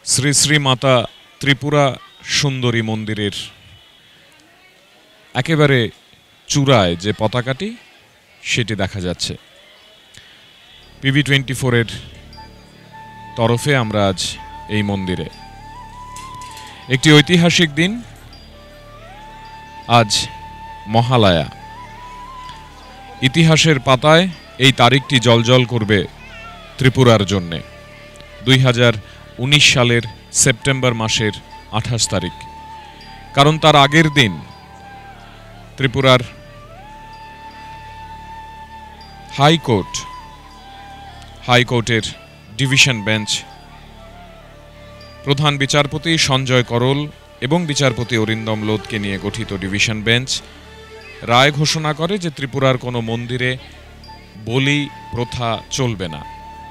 শ্রী শ্রী মাতা ত্রিপুরা সুন্দরী মন্দিরের একেবারে চূড়ায় যে পতাকাটি সেটি দেখা যাচ্ছে। PV24-এর তরফে আমরা আজ এই মন্দিরে। একটি ঐতিহাসিক দিন, আজ মহালয়া। ইতিহাসের পাতায় এই তারিখটি জ্বলজ্বল করবে ত্রিপুরার জন্যে। 2019 সালের সেপ্টেম্বর মাসের 28 তারিখ, কারণ তার আগের দিন ত্রিপুরার হাইকোর্টের ডিভিশন বেঞ্চ প্রধান বিচারপতি সঞ্জয় করল এবং বিচারপতি অরিন্দম লোধকে নিয়ে গঠিত ডিভিশন বেঞ্চ রায় ঘোষণা করে যে ত্রিপুরার কোনো মন্দিরে বলি প্রথা চলবে না।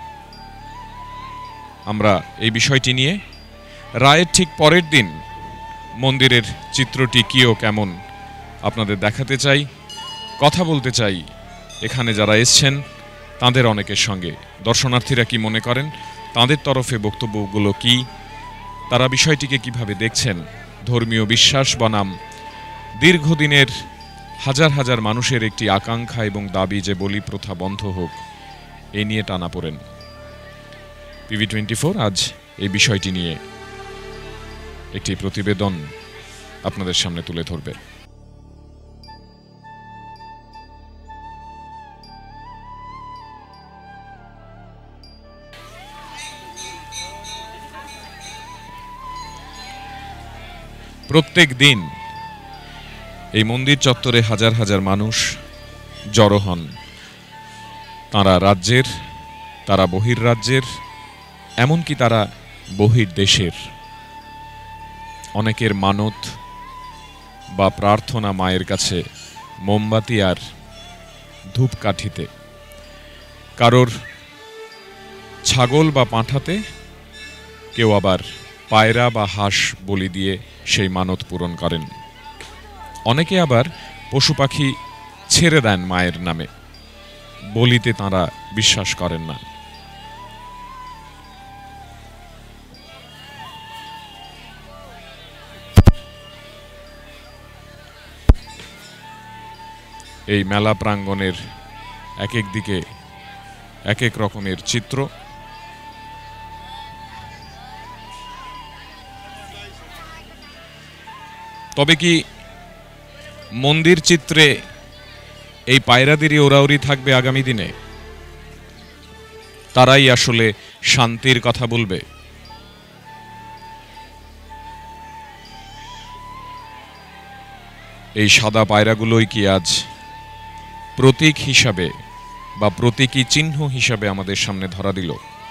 আমরা এই বিষয়টি নিয়ে রায়ের ঠিক পরের দিন মন্দিরের চিত্রটি কি ও কেমন আপনাদের দেখাতে চাই, কথা বলতে চাই এখানে যারা এসছেন তাদের অনেকের সঙ্গে। দর্শনার্থীরা কি মনে করেন, তাদের তরফে বক্তব্যগুলো কি, তারা বিষয়টিকে কিভাবে দেখছেন। ধর্মীয় বিশ্বাস বনাম দীর্ঘদিনের হাজার হাজার মানুষের একটি আকাঙ্ক্ষা এবং দাবি যে বলি প্রথা বন্ধ হোক, এ নিয়ে টানাপোড়েন। PV24 আজ এই বিষয়টি নিয়ে একটি প্রতিবেদন আপনাদের সামনে তুলে ধরবে। প্রত্যেক দিন এই মন্দির চত্বরে হাজার হাজার মানুষ জড়ো হন। তারা রাজ্যের, তারা বহির্রাজ্যের, এমনকি তারা বহির্দেশের। অনেকের মানত বা প্রার্থনা মায়ের কাছে মোমবাতি আর ধূপকাঠিতে, কারোর ছাগল বা পাঁঠাতে, কেউ আবার পায়রা বা হাঁস বলি দিয়ে সেই মানত পূরণ করেন। অনেকে আবার পশু পাখি ছেড়ে দেন মায়ের নামে, বলিতে তাঁরা বিশ্বাস করেন না। এই মেলা প্রাঙ্গণের এক এক দিকে এক এক রকমের চিত্র। তবে কি মন্দির চিত্রে এই পায়রাদেরই ওরাওরি থাকবে আগামী দিনে? তারাই আসলে শান্তির কথা বলবে? এই সাদা পায়রাগুলোই কি আজ প্রতীক হিসাবে বা প্রতীকী চিহ্ন হিসাবে আমাদের সামনে ধরা দিল?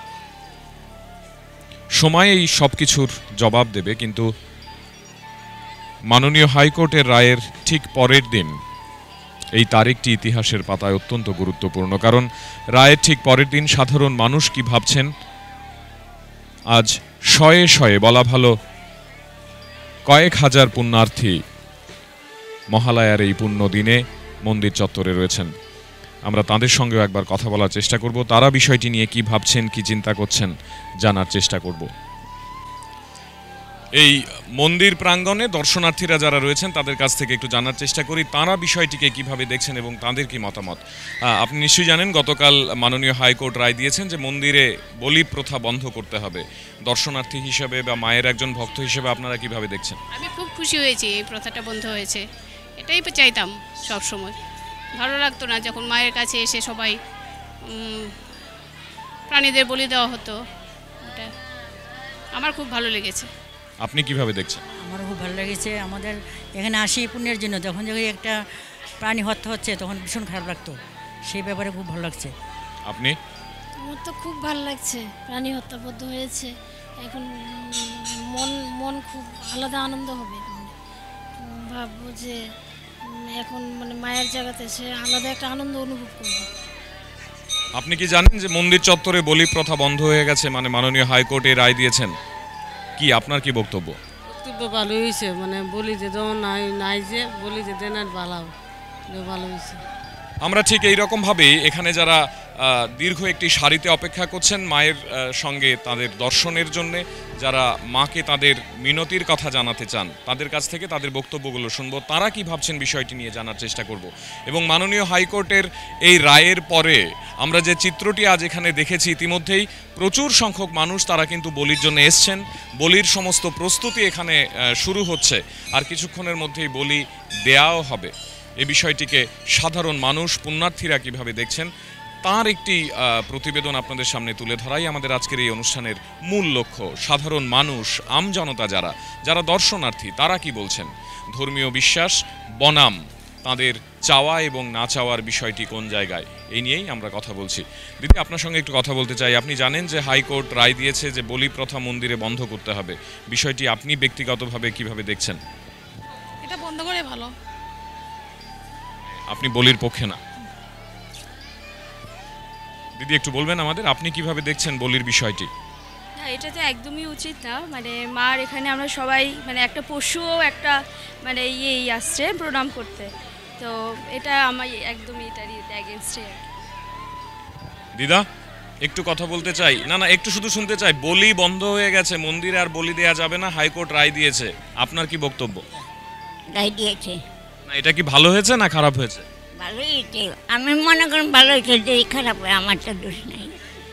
সময় এই সবকিছুর জবাব দেবে, কিন্তু মাননীয় হাইকোর্টের রায়ের ঠিক পরের দিন এই তারিখটি ইতিহাসের পাতায় অত্যন্ত গুরুত্বপূর্ণ। কারণ রায়ের ঠিক পরের দিন সাধারণ মানুষ কি ভাবছেন, আজ শয়ে শয়ে, বলা ভালো কয়েক হাজার পুণ্যার্থী মহালয়ার এই পুণ্য দিনে মন্দির চত্বরে রয়েছেন। আমরা তাদের সঙ্গেও একবার কথা বলার চেষ্টা করব, তারা বিষয়টি নিয়ে কি ভাবছেন, কি চিন্তা করছেন জানার চেষ্টা করব। এই মন্দির প্রাঙ্গণে দর্শনার্থীরা যারা রয়েছেন তাদের কাছ থেকে একটু জানার চেষ্টা করি তারা বিষয়টিকে কিভাবে দেখছেন এবং তাদের কি মতামত। আপনি নিশ্চয়ই জানেন গতকাল মাননীয় হাইকোর্ট রায় দিয়েছেন যে মন্দিরে বলি প্রথা বন্ধ করতে হবে। দর্শনার্থী হিসেবে বা মায়ের একজন ভক্ত হিসেবে আপনারা কিভাবে দেখছেন? আমি খুব খুশি হয়েছি এই প্রথাটা বন্ধ হয়েছে। এটাই চাইতাম সব সময়। ভালো লাগতো না যখন মায়ের কাছে এসে সবাই প্রাণীদের বলি দেওয়া হতো। এটা আমার খুব ভালো লেগেছে। আপনি কিভাবে দেখছেন? আমারও খুব ভালো লেগেছে। আমাদের এখানে আসি পুণ্যের জন্য, যখন যখন একটা প্রাণী হত্যা হচ্ছে তখন ভীষণ খারাপ লাগতো, সেই ব্যাপারে খুব ভালো লাগছে। আপনি? আমার তো খুব ভালো লাগছে, প্রাণী হত্যা বন্ধ হয়েছে। এখন মন খুব আলাদা আনন্দ হবে। ভাববো যে এখন মায়ের জায়গাতে সে আলাদা একটা আনন্দ অনুভব করবে। আপনি কি জানেন যে মন্দির চত্বরে বলি প্রথা বন্ধ হয়ে গেছে, মাননীয় হাইকোর্টে রায় দিয়েছেন? কি আপনার কি বক্তব্য? বক্তব্য ভালো হয়েছে, বলি যে নাই যে বলি যে দেন আর ভালো হয়েছে। আমরা ঠিক এই রকম ভাবে এখানে যারা দীর্ঘ একটি সারিতে অপেক্ষা করছেন মায়ের সঙ্গে তাদের দর্শনের জন্যে। যারা মাকে তাদের মিনতির কথা জানাতে চান তাদের কাছ থেকে তাদের বক্তব্যগুলো শুনবো, তারা কি ভাবছেন বিষয়টি নিয়ে জানার চেষ্টা করব। এবং মাননীয় হাইকোর্টের এই রায়ের পরে আমরা যে চিত্রটি আজ এখানে দেখেছি, ইতিমধ্যেই প্রচুর সংখ্যক মানুষ তারা কিন্তু বলির জন্য এসছেন। বলির সমস্ত প্রস্তুতি এখানে শুরু হচ্ছে, আর কিছুক্ষণের মধ্যেই বলি দেয়াও হবে। এই বিষয়টিকে সাধারণ মানুষ, পুণ্যার্থীরা কিভাবে দেখছেন তার একটি প্রতিবেদন আপনাদের সামনে তুলে ধরাই আমাদের আজকের এই অনুষ্ঠানের মূল লক্ষ্য। সাধারণ মানুষ, আমজনতা যারা দর্শনার্থী, তারা কি বলছেন, ধর্মীয় বিশ্বাস বনাম তাদের চাওয়া এবং না চাওয়ার বিষয়টি কোন জায়গায়, এই নিয়েই আমরা কথা বলছি। দিদি, আপনার সঙ্গে একটু কথা বলতে চাই। আপনি জানেন যে হাইকোর্ট রায় দিয়েছে যে বলি প্রথা মন্দিরে বন্ধ করতে হবে, বিষয়টি আপনি ব্যক্তিগতভাবে কিভাবে দেখছেন? এটা বন্ধ করে ভালো। আপনি বলির পক্ষে না? দিদি, একটু বলবেন আমাদের, আপনি কিভাবে দেখছেন বলির বিষয়টি? না, এটা তো একদমই উচিত না। মানে মার এখানে আমরা সবাই মানে একটা পশুও একটা মানে আসছে প্রণাম করতে, তো এটা আমার একদমই এটারই অ্যাগেনস্টে। দিদা, একটু কথা বলতে চাই। না, একটু শুধু শুনতে চাই। বলি বন্ধ হয়ে গেছে, মন্দিরে আর বলি দেয়া যাবে না, হাইকোর্ট রায় দিয়েছে, আপনার কি বক্তব্য? রায় দিয়েছে। না, এটা কি ভালো হয়েছে না খারাপ হয়েছে? ভালোই হয়েছে, আমি মনে করেন ভালো হয়েছে। যে খারাপ হয় আমার তো দোষ নেই।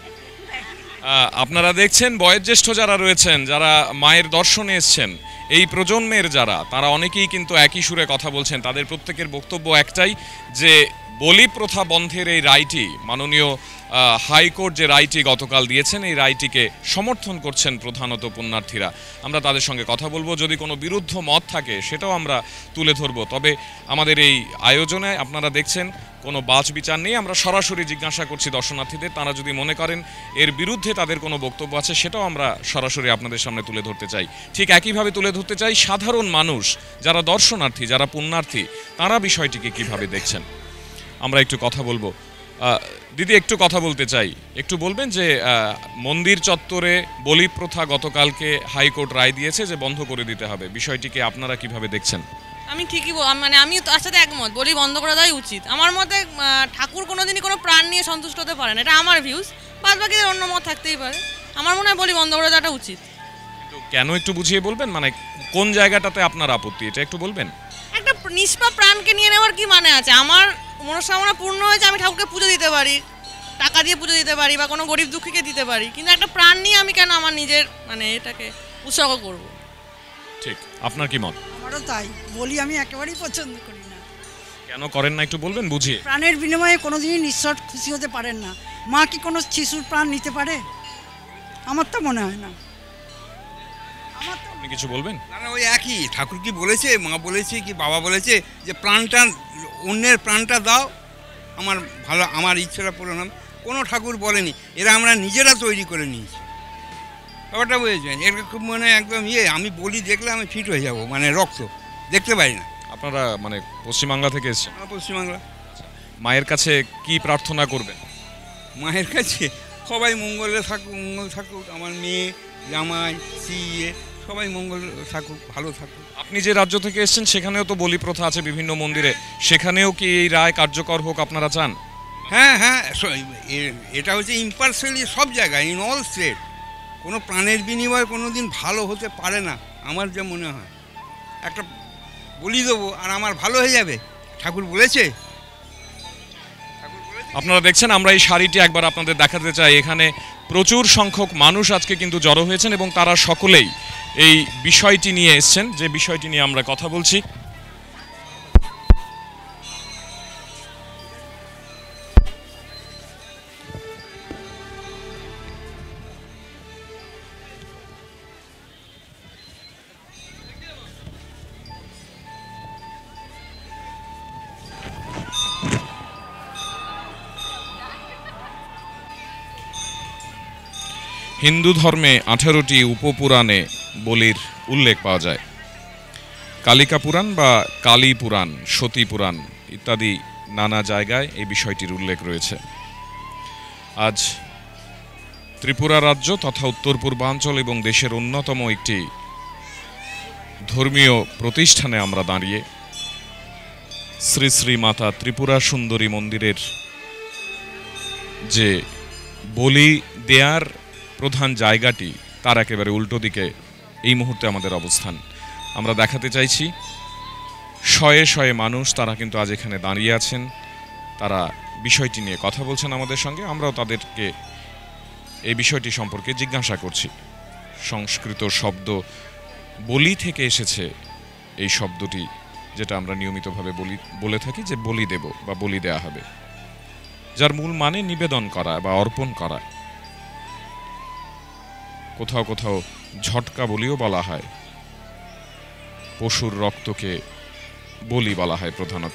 আপনারা দেখছেন বয়োজ্যেষ্ঠ যারা রয়েছেন, যারা মায়ের দর্শনে এসছেন, এই প্রজন্মের যারা, তারা অনেকেই কিন্তু একই সুরে কথা বলছেন। তাদের প্রত্যেকের বক্তব্য একটাই, যে বলি প্রথা বন্ধের এই রায়টি, মাননীয় হাইকোর্ট যে রায়টি গতকাল দিয়েছেন, এই রায়টিকে সমর্থন করছেন প্রধানত পুণ্যার্থীরা। আমরা তাদের সঙ্গে কথা বলবো, যদি কোনো বিরুদ্ধ মত থাকে সেটাও আমরা তুলে ধরবো। তবে আমাদের এই আয়োজনে আপনারা দেখছেন কোনো বাছ বিচার নেই, আমরা সরাসরি জিজ্ঞাসা করছি দর্শনার্থীদের, তারা যদি মনে করেন এর বিরুদ্ধে তাদের কোনো বক্তব্য আছে সেটাও আমরা সরাসরি আপনাদের সামনে তুলে ধরতে চাই। ঠিক একইভাবে তুলে ধরতে চাই সাধারণ মানুষ, যারা দর্শনার্থী, যারা পুণ্যার্থী, তারা বিষয়টিকে কিভাবে দেখছেন। আমরা একটু কথা বলবো। দিদি, একটু কথা বলতে চাই, একটু বলবেন যে মন্দির চত্বরে বলি প্রথা গতকালকে হাইকোর্ট রায় দিয়েছে যে বন্ধ করে দিতে হবে, বিষয়টিকে আপনারা কিভাবে দেখছেন? আমি ঠিকই মানে আমি তার সাথে একমত, বলি বন্ধ করে দেওয়াই উচিত। আমার মতে ঠাকুর কোনোদিনই কোনো প্রাণ নিয়ে সন্তুষ্ট হতে পারে না, এটা আমার ভিউজ। বাদ বাকিদের অন্য মত থাকতেই পারে, আমার মনে হয় বলি বন্ধ করে দেওয়াটা উচিত। কেন একটু বুঝিয়ে বলবেন, মানে কোন জায়গাটাতে আপনার আপত্তি, এটা একটু বলবেন? একটা নিষ্পাপ প্রাণকে নিয়ে নেওয়ার কি মানে আছে? আমার মনস্কামনা পূর্ণ হয়েছে, আমি ঠাকুরকে পুজো দিতে পারি, টাকা দিয়ে পুজো দিতে পারি, বা কোনো গরিব দুঃখীকে দিতে পারি, কিন্তু একটা প্রাণ নিয়ে আমি কেন আমার নিজের মানে এটাকে উৎসর্গ করব? ঠিক, আপনার কি মত? আমারও তাই, বলি আমি একেবারেই পছন্দ করি না। কেন করেন না একটু বলবেন বুঝিয়ে? প্রাণের বিনিময়ে কোনোদিনই ঈশ্বর খুশি হতে পারেন না। মা কি কোনো শিশুর প্রাণ নিতে পারে? আমার তো মনে হয় না। আপনি কিছু বলবেন? না, ওই একই, ঠাকুর কি বলেছে, মা বলেছে কি বাবা বলেছে যে প্রাণটা, অন্যের প্রাণটা দাও, আমার ভালো, আমার ইচ্ছাটা পূরণ হবে। কোনো ঠাকুর বলেনি, এরা আমরা নিজেরা তৈরি করে নিয়েছি। ব্যাপারটা বুঝেছেন? এটা খুব মানে একদম আমি বলি দেখলে আমি ফিট হয়ে যাব, মানে রক্ত দেখতে পারি না। আপনারা মানে পশ্চিমবাংলা থেকে এসেছেন? পশ্চিমবাংলা। মায়ের কাছে কি প্রার্থনা করবেন? মায়ের কাছে সবাই মঙ্গলে থাকুক, মঙ্গল থাকুক, আমার মেয়ে, জামাই, সিয়ে সবাই মঙ্গল থাকুক, ভালো থাকুক। আপনি যে রাজ্য থেকে এসেছেন সেখানেও তো বলি প্রথা আছে বিভিন্ন মন্দিরে, সেখানেও কি এই রায় কার্যকর হোক আপনারা চান? হ্যাঁ, এটা হচ্ছে ইম্পার্সিয়ালি সব জায়গায়, ইন অল স্টেট। কোনো প্রাণের বিনিময়ে কোনো দিন ভালো হতে পারে না, আমার যা মনে হয়। একটা বলি দেবো আর আমার ভালো হয়ে যাবে, ঠাকুর বলেছে। আপনারা দেখছেন, আমরা এই শাড়িটি একবার আপনাদের দেখাতে চাই। এখানে প্রচুর সংখ্যক মানুষ আজকে কিন্তু জড়ো হয়েছেন এবং তারা সকলেই এই বিষয়টি নিয়ে এসছেন, যে বিষয়টি নিয়ে আমরা কথা বলছি। হিন্দু ধর্মে 18টি উপপুরাণে বলির উল্লেখ পাওয়া যায়। কালিকা পুরাণ বা কালী পুরাণ, সতী পুরাণ ইত্যাদি নানা জায়গায় এই বিষয়টির উল্লেখ রয়েছে। আজ ত্রিপুরা রাজ্য তথা উত্তর পূর্বাঞ্চল এবং দেশের অন্যতম একটি ধর্মীয় প্রতিষ্ঠানে আমরা দাঁড়িয়ে শ্রী শ্রী মাতা ত্রিপুরা সুন্দরী মন্দিরের যে বলি দেয়ার প্রধান জায়গাটি তার একেবারে উল্টো দিকে এই মুহূর্তে আমাদের অবস্থান। আমরা দেখাতে চাইছি শয়ে শয়ে মানুষ তারা কিন্তু আজ এখানে দাঁড়িয়ে আছেন, তারা বিষয়টি নিয়ে কথা বলছেন আমাদের সঙ্গে। আমরাও তাদেরকে এই বিষয়টি সম্পর্কে জিজ্ঞাসা করছি। সংস্কৃত শব্দ বলি থেকে এসেছে এই শব্দটি, যেটা আমরা নিয়মিতভাবে বলে থাকি যে বলি দেব বা বলি দেয়া হবে, যার মূল মানে নিবেদন করা বা অর্পণ করা। কোথাও কোথাও ঝটকা বলিও বলা হয়। পশুর রক্তকে বলি বলা হয় প্রধানত।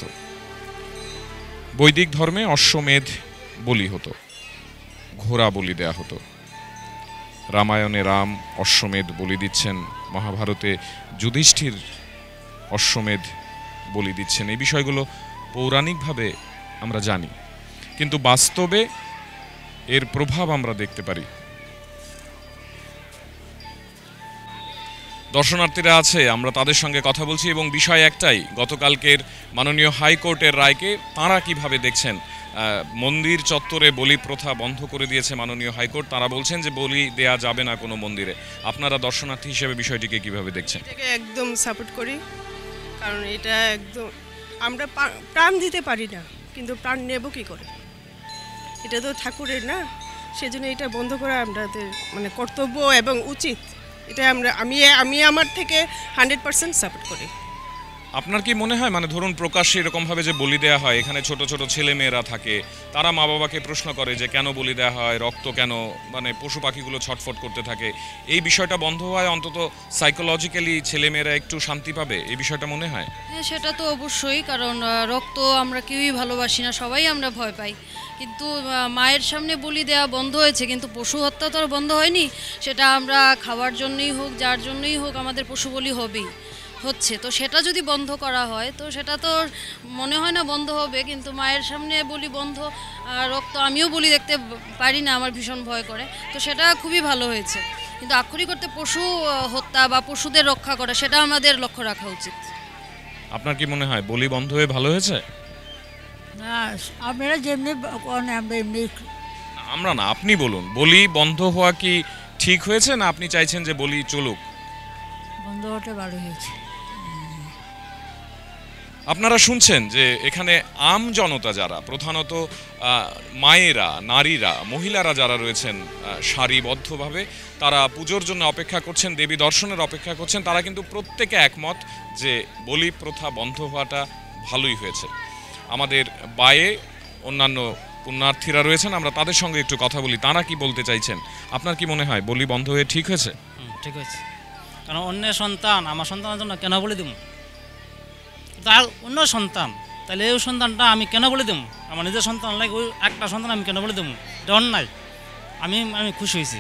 বৈদিক ধর্মে অশ্বমেধ বলি হতো, ঘোড়া বলি দেয়া হতো। রামায়ণে রাম অশ্বমেধ বলি দিচ্ছেন, মহাভারতে যুধিষ্ঠির অশ্বমেধ বলি দিচ্ছেন। এই বিষয়গুলো পৌরাণিকভাবে আমরা জানি, কিন্তু বাস্তবে এর প্রভাব আমরা দেখতে পারি। দর্শনার্থীরা আছে, আমরা তাদের সঙ্গে কথা বলছি এবং বিষয় একটাই, গতকালকের মাননীয় হাইকোর্টের রায়কে তাঁরা কিভাবে দেখছেন। মন্দির চত্বরে বলি প্রথা বন্ধ করে দিয়েছে মাননীয় হাইকোর্ট। তারা বলছেন যে বলি দেয়া যাবে না কোনো মন্দিরে। আপনারা দর্শনার্থী হিসেবে বিষয়টিকে কিভাবে দেখছেন? এটাকে একদম সাপোর্ট করি, কারণ এটা একদম আমরা প্রাণ দিতে পারি না, কিন্তু প্রাণ নেব কি করে? এটা তো ঠাকুরের না, সেজন্য এটা বন্ধ করা আমাদের মানে কর্তব্য এবং উচিত। এটা আমি আমার থেকে 100% সাপোর্ট করি। আপনার কি মনে হয়, মানে ধরুন প্রকাশ্যে এরকমভাবে যে বলি দেওয়া হয়, এখানে ছোট ছোট ছেলে মেয়েরা থাকে, তারা মা বাবাকে প্রশ্ন করে যে কেন বলি দেওয়া হয়, রক্ত কেন, মানে পশু পাখিগুলো ছটফট করতে থাকে, এই বিষয়টা বন্ধ হয় অন্তত সাইকোলজিক্যালি ছেলেমেয়েরা একটু শান্তি পাবে, এই বিষয়টা মনে হয়? হ্যাঁ, সেটা তো অবশ্যই, কারণ রক্ত আমরা কেউই ভালোবাসি না, সবাই আমরা ভয় পাই। কিন্তু মায়ের সামনে বলি দেওয়া বন্ধ হয়েছে, কিন্তু পশু হত্যা তো আর বন্ধ হয়নি। সেটা আমরা খাওয়ার জন্যই হোক, যার জন্যই হোক, আমাদের পশু বলি হবেই, হচ্ছে। তো সেটা যদি বন্ধ করা হয় তো সেটা তো মনে হয় না বন্ধ হবে, কিন্তু মায়ের সামনে বলি বন্ধ, রক্ত আমিও বলি দেখতে পারি না, আমার ভীষণ ভয় করে। তো সেটা খুবই ভালো হয়েছে, কিন্তু আক্ষরিক করতে পশু হত্যা বা পশুদের রক্ষা করা সেটা আমাদের লক্ষ্য রাখা উচিত। আপনার কি মনে হয় বলি বন্ধ হয়ে ভালো হয়েছে? না, আপনারা যেমনি আমরা এমনি। আমরা না, আপনি বলুন, বলি বন্ধ হওয়া কি ঠিক হয়েছে, না আপনি চাইছেন যে বলি চলুক? বন্ধ হতে ভালো হয়েছে। আপনারা শুনছেন যে এখানে আম জনতা যারা, প্রধানত মায়েরা, নারীরা, মহিলারা যারা রয়েছেন সারিবদ্ধভাবে, তারা পুজোর জন্য অপেক্ষা করছেন, দেবী দর্শনের অপেক্ষা করছেন, তারা কিন্তু প্রত্যেকে একমত যে বলি প্রথা বন্ধ হওয়াটা ভালোই হয়েছে। আমাদের বায়ে অন্যান্য পুণ্যার্থীরা রয়েছেন, আমরা তাদের সঙ্গে একটু কথা বলি, তারা কি বলতে চাইছেন। আপনার কি মনে হয় বলি বন্ধ হয়ে ঠিক হয়েছে? ঠিক হয়েছে, কারণ অন্যের সন্তান আমার সন্তানের জন্য কেন বলে দেবো? তার অন্য সন্তান, তাহলে এই সন্তানটা আমি কেন বলে দেবো? আমার নিজের সন্তান লাগে, ওই একটা সন্তান আমি কেন বলে দেবো? এটা অন্যায়। আমি খুশি হয়েছি।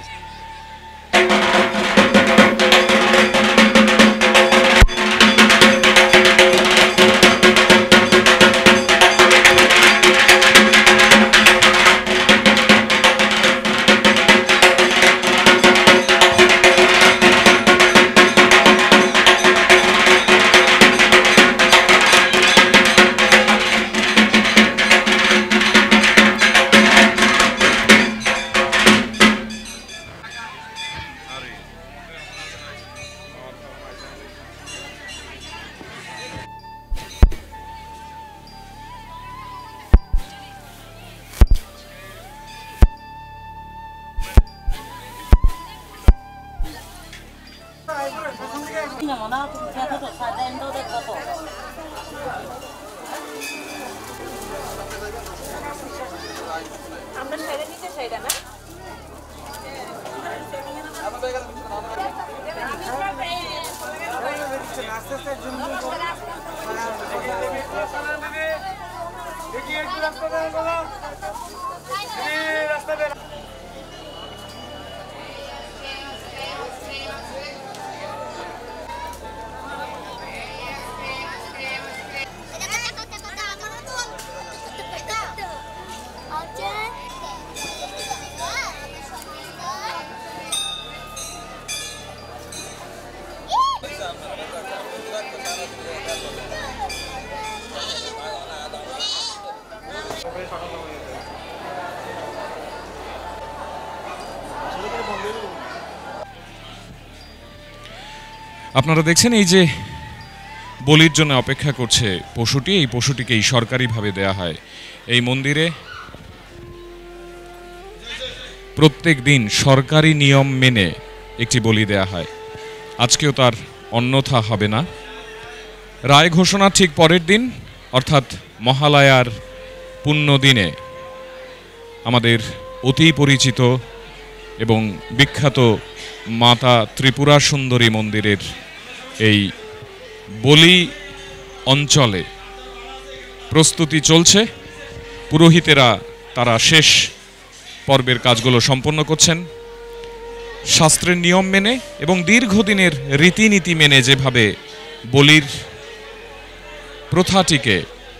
আমরা ছেড়ে নিতে চাই না। আপনারা দেখছেন এই যে বলির জন্য অপেক্ষা করছে পশুটি, এই পশুটিকেই সরকারিভাবে দেয়া হয়। এই মন্দিরে প্রত্যেক দিন সরকারি নিয়ম মেনে একটি বলি দেয়া হয়। আজকেও তার অন্যথা হবে না। রায় ঘোষণার ঠিক পরের দিন অর্থাৎ মহালয়ার পুণ্য দিনে আমাদের অতি পরিচিত এবং বিখ্যাত মাতা ত্রিপুরা সুন্দরী মন্দিরের এই বলি অঞ্চলে প্রস্তুতি চলছে। পুরোহিতেরা তারা শেষ পর্বের কাজগুলো সম্পন্ন করছেন শাস্ত্রের নিয়ম মেনে এবং দীর্ঘদিনের রীতিনীতি মেনে। যেভাবে বলির প্রথাটিকে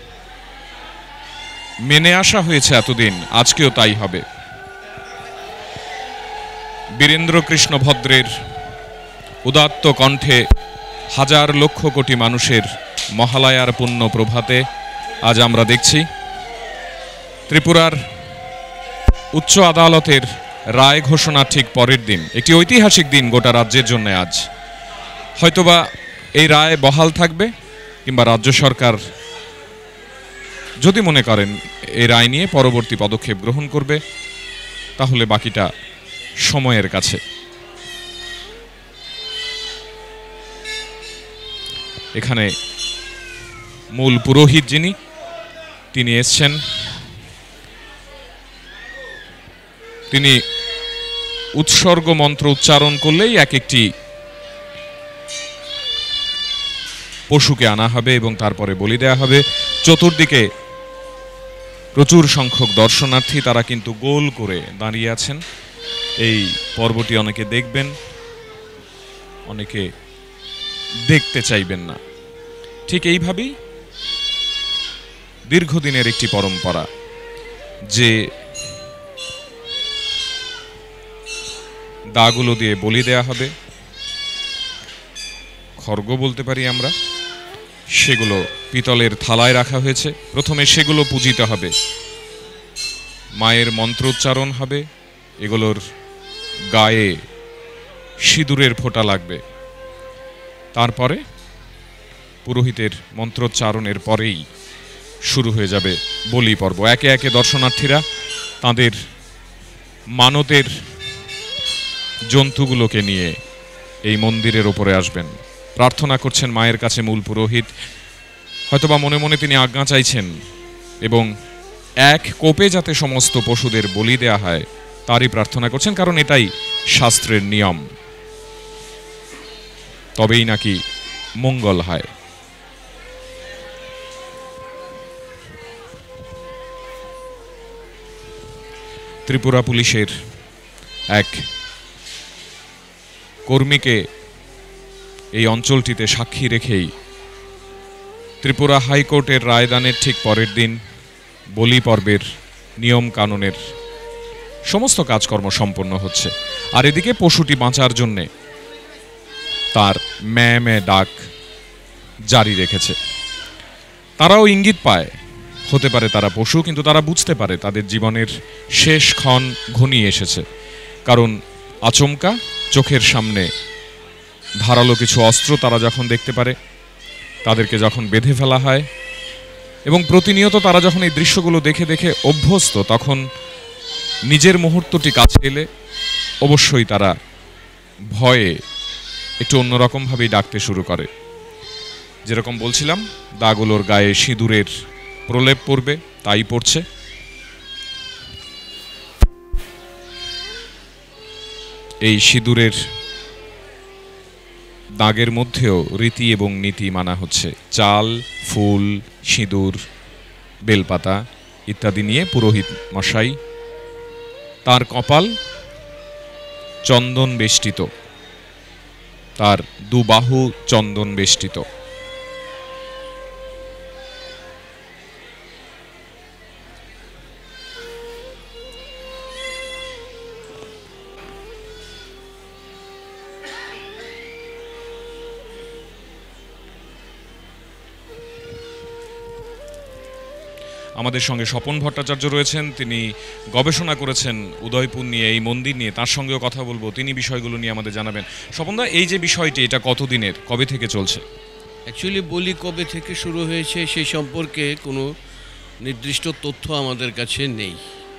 মেনে আসা হয়েছে এতদিন, আজকেও তাই হবে। বীরেন্দ্র কৃষ্ণ ভদ্রের উদাত্ত কণ্ঠে হাজার লক্ষ কোটি মানুষের মহালয়ার পুণ্য প্রভাতে আজ আমরা দেখছি ত্রিপুরার উচ্চ আদালতের রায় ঘোষণার ঠিক পরের দিন, একটি ঐতিহাসিক দিন গোটা রাজ্যের জন্য। আজ হয়তোবা এই রায় বহাল থাকবে, কিংবা রাজ্য সরকার যদি মনে করেন এই রায় নিয়ে পরবর্তী পদক্ষেপ গ্রহণ করবে, তাহলে বাকিটা সময়ের কাছে। এখানে মূল পুরোহিত যিনি, তিনি এসছেন। তিনি উৎসর্গ মন্ত্র উচ্চারণ করলেই এক একটি পশুকে আনা হবে এবং তারপরে বলি দেয়া হবে। চতুর্দিকে প্রচুর সংখ্যক দর্শনার্থী, তারা কিন্তু গোল করে দাঁড়িয়ে আছেন। এই পর্বটি অনেকে দেখবেন, অনেকে দেখতে চাইবেন না। ঠিক এইভাবেই দীর্ঘদিনের একটি পরম্পরা যে দাগুলো দিয়ে বলি দেয়া হবে, খড়গ বলতে পারি আমরা, সেগুলো পিতলের থালায় রাখা হয়েছে। প্রথমে সেগুলো পূজিত হবে, মায়ের মন্ত্রোচ্চারণ হবে, এগুলোর গায়ে সিঁদুরের ফোঁটা লাগবে। তারপরে পুরোহিতের মন্ত্রোচ্চারণের পরেই শুরু হয়ে যাবে বলি পর্ব। একে একে দর্শনার্থীরা তাদের মানতের জন্তুগুলোকে নিয়ে এই মন্দিরের ওপরে আসবেন। প্রার্থনা করছেন মায়ের কাছে মূল পুরোহিত, হয়তোবা মনে মনে তিনি আজ্ঞা চাইছেন এবং এক কোপে যাতে সমস্ত পশুদের বলি দেয়া হয় তারই প্রার্থনা করছেন, কারণ এটাই শাস্ত্রের নিয়ম, তবেই নাকি মঙ্গল হয়। ত্রিপুরা পুলিশের এক কর্মীকে এই অঞ্চলটিতে সাক্ষী রেখেই ত্রিপুরা হাইকোর্টের রায়দানের ঠিক পরের দিন বলি পর্বের নিয়ম কানুনের সমস্ত কাজকর্ম সম্পন্ন হচ্ছে। আর এদিকে পশুটি বাঁচার জন্যে তার ম্যাঁ ম্যাঁ ডাক জারি রেখেছে। তারাও ইঙ্গিত পায় হতে পারে তারা পশু, কিন্তু তারা বুঝতে পারে তাদের জীবনের শেষ ক্ষণ ঘনিয়ে এসেছে। কারণ আচমকা চোখের সামনে ধারালো কিছু অস্ত্র তারা যখন দেখতে পারে, তাদেরকে যখন বেঁধে ফেলা হয় এবং প্রতিনিয়ত তারা যখন এই দৃশ্যগুলো দেখে দেখে অভ্যস্ত, তখন নিজের মুহূর্তটি কাছে এলে অবশ্যই তারা ভয়ে একটু অন্যরকমভাবেই ডাকতে শুরু করে। যেরকম বলছিলাম, দাগুলোর গায়ে সিঁদুরের প্রলেপ পড়বে, তাই পড়ছে। এই সিঁদুরের দাগের মধ্যেও রীতি এবং নীতি মানা হচ্ছে। চাল, ফুল, সিঁদুর, বেলপাতা ইত্যাদি নিয়ে পুরোহিত মশাই তার কপাল চন্দন বেষ্টিত, তার দুবাহু চন্দন বেষ্টিত। আমাদের সঙ্গে স্বপন ভট্টাচার্য রয়েছেন, তিনি গবেষণা করেছেন উদয়পুর নিয়ে, এই মন্দির নিয়ে, তার সঙ্গেও কথা বলবো, তিনি বিষয়গুলো নিয়ে আমাদের জানাবেন। স্বপনদা, এই যে বিষয়টি, এটা কতদিনের, কবে থেকে চলছে? অ্যাকচুয়ালি বলি কবে থেকে শুরু হয়েছে সেই সম্পর্কে কোনো নির্দিষ্ট তথ্য আমাদের কাছে নেই।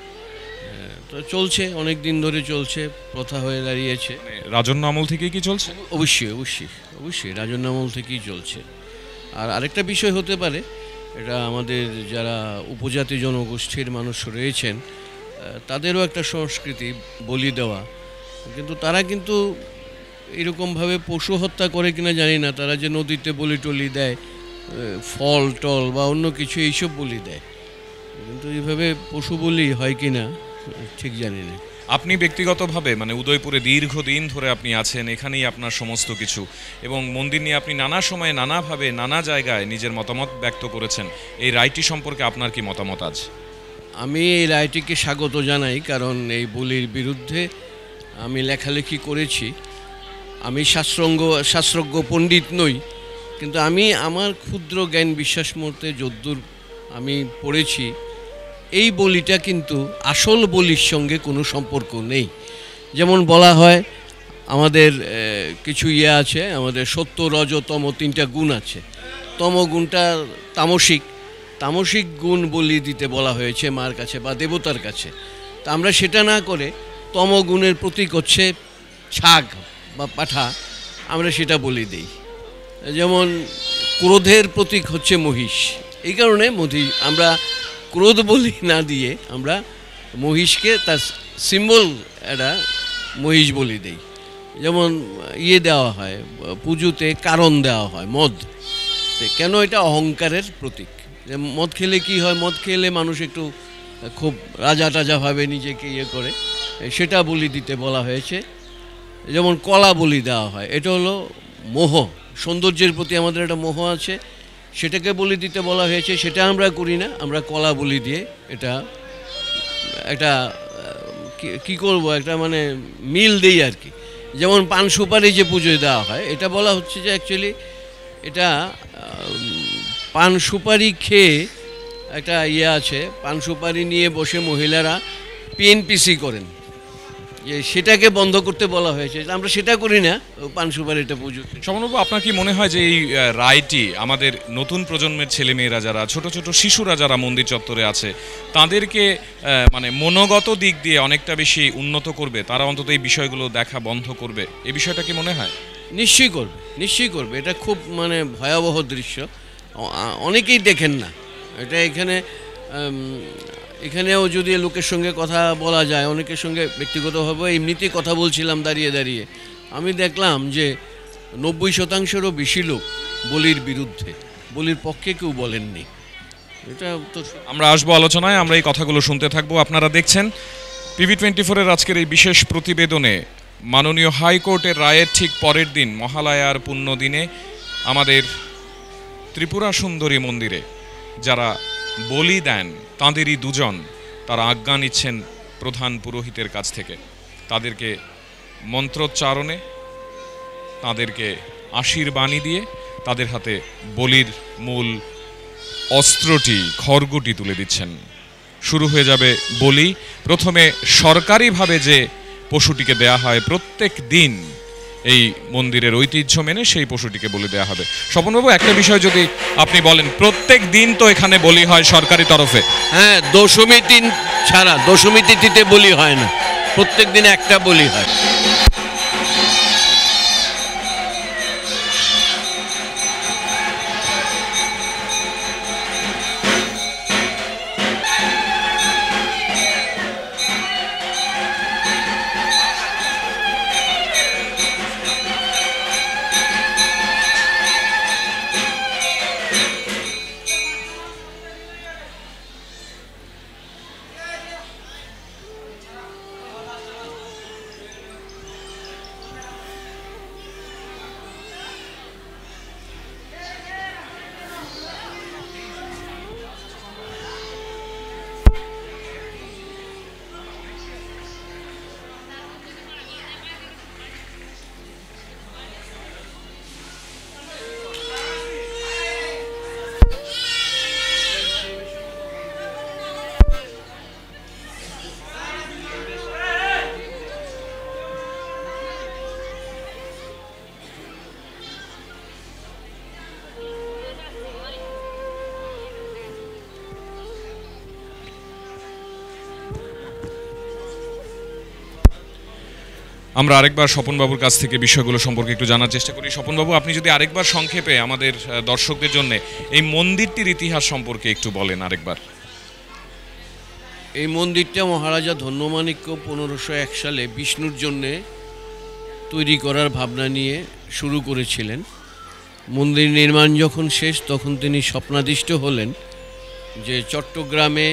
তো চলছে, অনেক দিন ধরে চলছে, প্রথা হয়ে দাঁড়িয়েছে। রাজন্য আমল থেকেই কি চলছে? অবশ্যই অবশ্যই অবশ্যই রাজন্য আমল থেকেই চলছে। আর আরেকটা বিষয় হতে পারে, এটা আমাদের যারা উপজাতি জনগোষ্ঠীর মানুষ রয়েছেন তাদেরও একটা সংস্কৃতি বলি দেওয়া, কিন্তু তারা কিন্তু এরকমভাবে পশু হত্যা করে কিনা জানি না, তারা যে নদীতে বলি টলি দেয়, ফল টল বা অন্য কিছু এইসব বলি দেয়, কিন্তু এইভাবে পশু বলি হয় কিনা ঠিক জানি না। আপনি ব্যক্তিগতভাবে মানে উদয়পুরে দীর্ঘদিন ধরে আপনি আছেন, এখানেই আপনার সমস্ত কিছু, এবং মন্দির নিয়ে আপনি নানা সময়ে নানাভাবে নানা জায়গায় নিজের মতামত ব্যক্ত করেছেন, এই রায়টি সম্পর্কে আপনার কি মতামত আজ? আমি এই রায়টিকে স্বাগত জানাই, কারণ এই বলির বিরুদ্ধে আমি লেখালেখি করেছি। আমি শাস্ত্রজ্ঞ পণ্ডিত নই, কিন্তু আমি আমার ক্ষুদ্র জ্ঞান বিশ্বাস মতে যদ্দূর আমি পড়েছি, এই বলিটা কিন্তু আসল বলির সঙ্গে কোনো সম্পর্ক নেই। যেমন বলা হয় আমাদের কিছু আছে, আমাদের সত্য রজ তম তিনটা গুণ আছে। তম গুণটা তামসিক গুণ বলি দিতে বলা হয়েছে মার কাছে বা দেবতার কাছে। তা আমরা সেটা না করে তম গুণের প্রতীক হচ্ছে ছাগ বা পাঠা, আমরা সেটা বলি দিই। যেমন ক্রোধের প্রতীক হচ্ছে মহিষ, এই কারণে আমরা ক্রোধ বলি না দিয়ে আমরা মহিষকে তার সিম্বল একটা মহিষ বলি দেই। যেমন দেওয়া হয় পুজোতে, কারণ দেওয়া হয় মদ, কেন? এটা অহংকারের প্রতীক। মদ খেলে কি হয়? মদ খেলে মানুষ একটু খুব রাজা টাজা ভাবে নিজেকে করে, সেটা বলি দিতে বলা হয়েছে। যেমন কলা বলি দেওয়া হয়, এটা হলো মোহ, সৌন্দর্যের প্রতি আমাদের একটা মোহ আছে, সেটাকে বলি দিতে বলা হয়েছে। সেটা আমরা করি না, আমরা কলা বলি দিয়ে এটা একটা কি করব, একটা মানে মিল দেই আর কি। যেমন পান সুপারি যে পুজোয় দেওয়া হয়, এটা বলা হচ্ছে যে অ্যাকচুয়ালি এটা পান সুপারি খেয়ে একটা আছে, পান সুপারি নিয়ে বসে মহিলারা পিএনপিসি করেন, সেটাকে বন্ধ করতে বলা হয়েছে। আমরা সেটা করি না, পান সুপারিটা পুজো। সমনবাবু, আপনার কি মনে হয় যে এই রায়টি আমাদের নতুন প্রজন্মের ছেলেমেয়েরা, যারা ছোট ছোট শিশুরা যারা মন্দির চত্বরে আছে, তাদেরকে মানে মনোগত দিক দিয়ে অনেকটা বেশি উন্নত করবে? তারা অন্তত এই বিষয়গুলো দেখা বন্ধ করবে, এই বিষয়টা কি মনে হয়? নিশ্চয়ই করবে। এটা খুব মানে ভয়াবহ দৃশ্য, অনেকেই দেখেন না এটা। এখানেও যদি লোকের সঙ্গে কথা বলা যায়, অনেকের সঙ্গে ব্যক্তিগতভাবে এমনিতেই কথা বলছিলাম দাঁড়িয়ে, আমি দেখলাম যে 90%-রও বেশি লোক বলির বিরুদ্ধে, বলির পক্ষে কেউ বলেননি। এটা তো আমরা আসবো আলোচনায়, আমরা এই কথাগুলো শুনতে থাকবো। আপনারা দেখছেন PV24-এর আজকের এই বিশেষ প্রতিবেদনে। মাননীয় হাইকোর্টের রায়ের ঠিক পরের দিন, মহালয়ার পুণ্য দিনে, আমাদের ত্রিপুরা সুন্দরী মন্দিরে যারা বলি দেন তাঁদেরই দুজন, তারা আজ্ঞা নিচ্ছেন প্রধান পুরোহিতের কাছ থেকে। তাদেরকে মন্ত্রোচ্চারণে, তাদেরকে আশীর্বাণী দিয়ে তাদের হাতে বলির মূল অস্ত্রটি, খড়গটি তুলে দিচ্ছেন। শুরু হয়ে যাবে বলি। প্রথমে সরকারিভাবে যে পশুটিকে দেয়া হয় প্রত্যেক দিন, এই মন্দিরের ঐতিহ্য মেনে সেই পশুটিকে বলি দেওয়া হবে। স্বপনবাবু, একটা বিষয় যদি আপনি বলেন, প্রত্যেক দিন তো এখানে বলি হয় সরকারি তরফে? হ্যাঁ, দশমী দিন ছাড়া, দশমী তিথিতে বলি হয় না, প্রত্যেক দিন একটা বলি হয়। আমরা আরেকবার স্বপনবাবুর কাছ থেকে বিষয়গুলো সম্পর্কে একটু জানার চেষ্টা করি। স্বপনবাবু, আপনি যদি আরেকবার সংক্ষেপে আমাদের দর্শকদের জন্য এই মন্দিরটির ইতিহাস সম্পর্কে একটু বলেন আরেকবার। এই মন্দিরটা মহারাজা ধন্যমাণিক্য 1501 সালে বিষ্ণুর জন্যে তৈরি করার ভাবনা নিয়ে শুরু করেছিলেন। মন্দির নির্মাণ যখন শেষ তখন তিনি স্বপ্নাদিষ্ট হলেন যে চট্টগ্রামে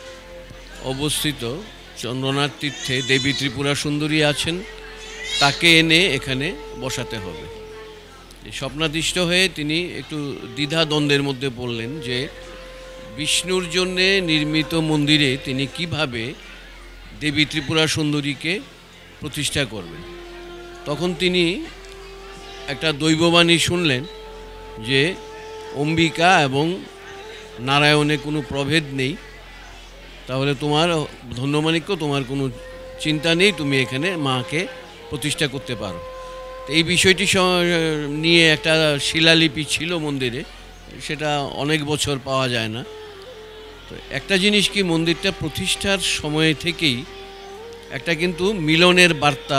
অবস্থিত চন্দ্রনাথ তীর্থে দেবী ত্রিপুরা সুন্দরী আছেন, তাকে এনে এখানে বসাতে হবে। স্বপ্নাদিষ্ট হয়ে তিনি একটু দ্বিধাদ্বন্দ্বের মধ্যে পড়লেন যে বিষ্ণুর জন্যে নির্মিত মন্দিরে তিনি কিভাবে দেবী ত্রিপুরা সুন্দরীকে প্রতিষ্ঠা করবেন। তখন তিনি একটা দৈববাণী শুনলেন যে অম্বিকা এবং নারায়ণে কোনো প্রভেদ নেই, তাহলে তোমার ধন্যমাণিক্য, তোমার কোনো চিন্তা নেই, তুমি এখানে মাকে প্রতিষ্ঠা করতে পারো। এই বিষয়টি নিয়ে একটা শিলালিপি ছিল মন্দিরে, সেটা অনেক বছর পাওয়া যায় না। তো একটা জিনিস কি, মন্দিরটা প্রতিষ্ঠার সময় থেকেই একটা কিন্তু মিলনের বার্তা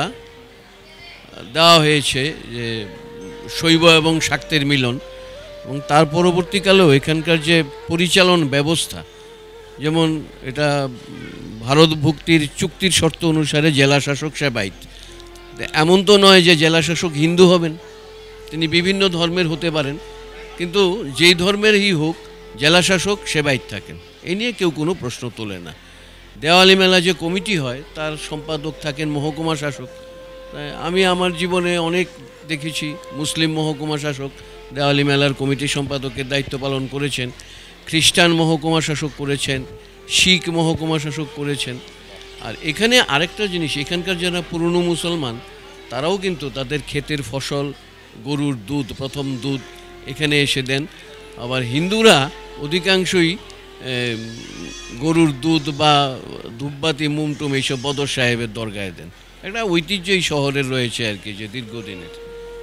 দেওয়া হয়েছে, যে শৈব এবং শাক্তের মিলন। এবং তার পরবর্তীকালেও এখানকার যে পরিচালন ব্যবস্থা, যেমন এটা ভারত ভুক্তির চুক্তির শর্ত অনুসারে জেলাশাসক সেবায়িত। এমন তো নয় যে জেলাশাসক হিন্দু হবেন, তিনি বিভিন্ন ধর্মের হতে পারেন, কিন্তু যেই ধর্মেরই হোক জেলাশাসক সেবায়িত থাকেন, এই নিয়ে কেউ কোনো প্রশ্ন তোলে না। দেওয়ালি মেলা যে কমিটি হয় তার সম্পাদক থাকেন মহকুমা শাসক। আমি আমার জীবনে অনেক দেখেছি মুসলিম মহকুমা শাসক দেওয়ালি মেলার কমিটি সম্পাদকের দায়িত্ব পালন করেছেন, খ্রিস্টান মহকুমা শাসক করেছেন, শিখ মহকুমা শাসক করেছেন। আর এখানে আরেকটা জিনিস, এখানকার যারা পুরনো মুসলমান তারাও কিন্তু তাদের ক্ষেতের ফসল, গরুর দুধ, প্রথম দুধ এখানে এসে দেন। আবার হিন্দুরা অধিকাংশই গরুর দুধ বা ধূপবাতি, মুমটুম এইসব বদর সাহেবের দরগায় দেন। একটা ঐতিহ্য এই শহরের রয়েছে আর কি, যে দীর্ঘদিনের।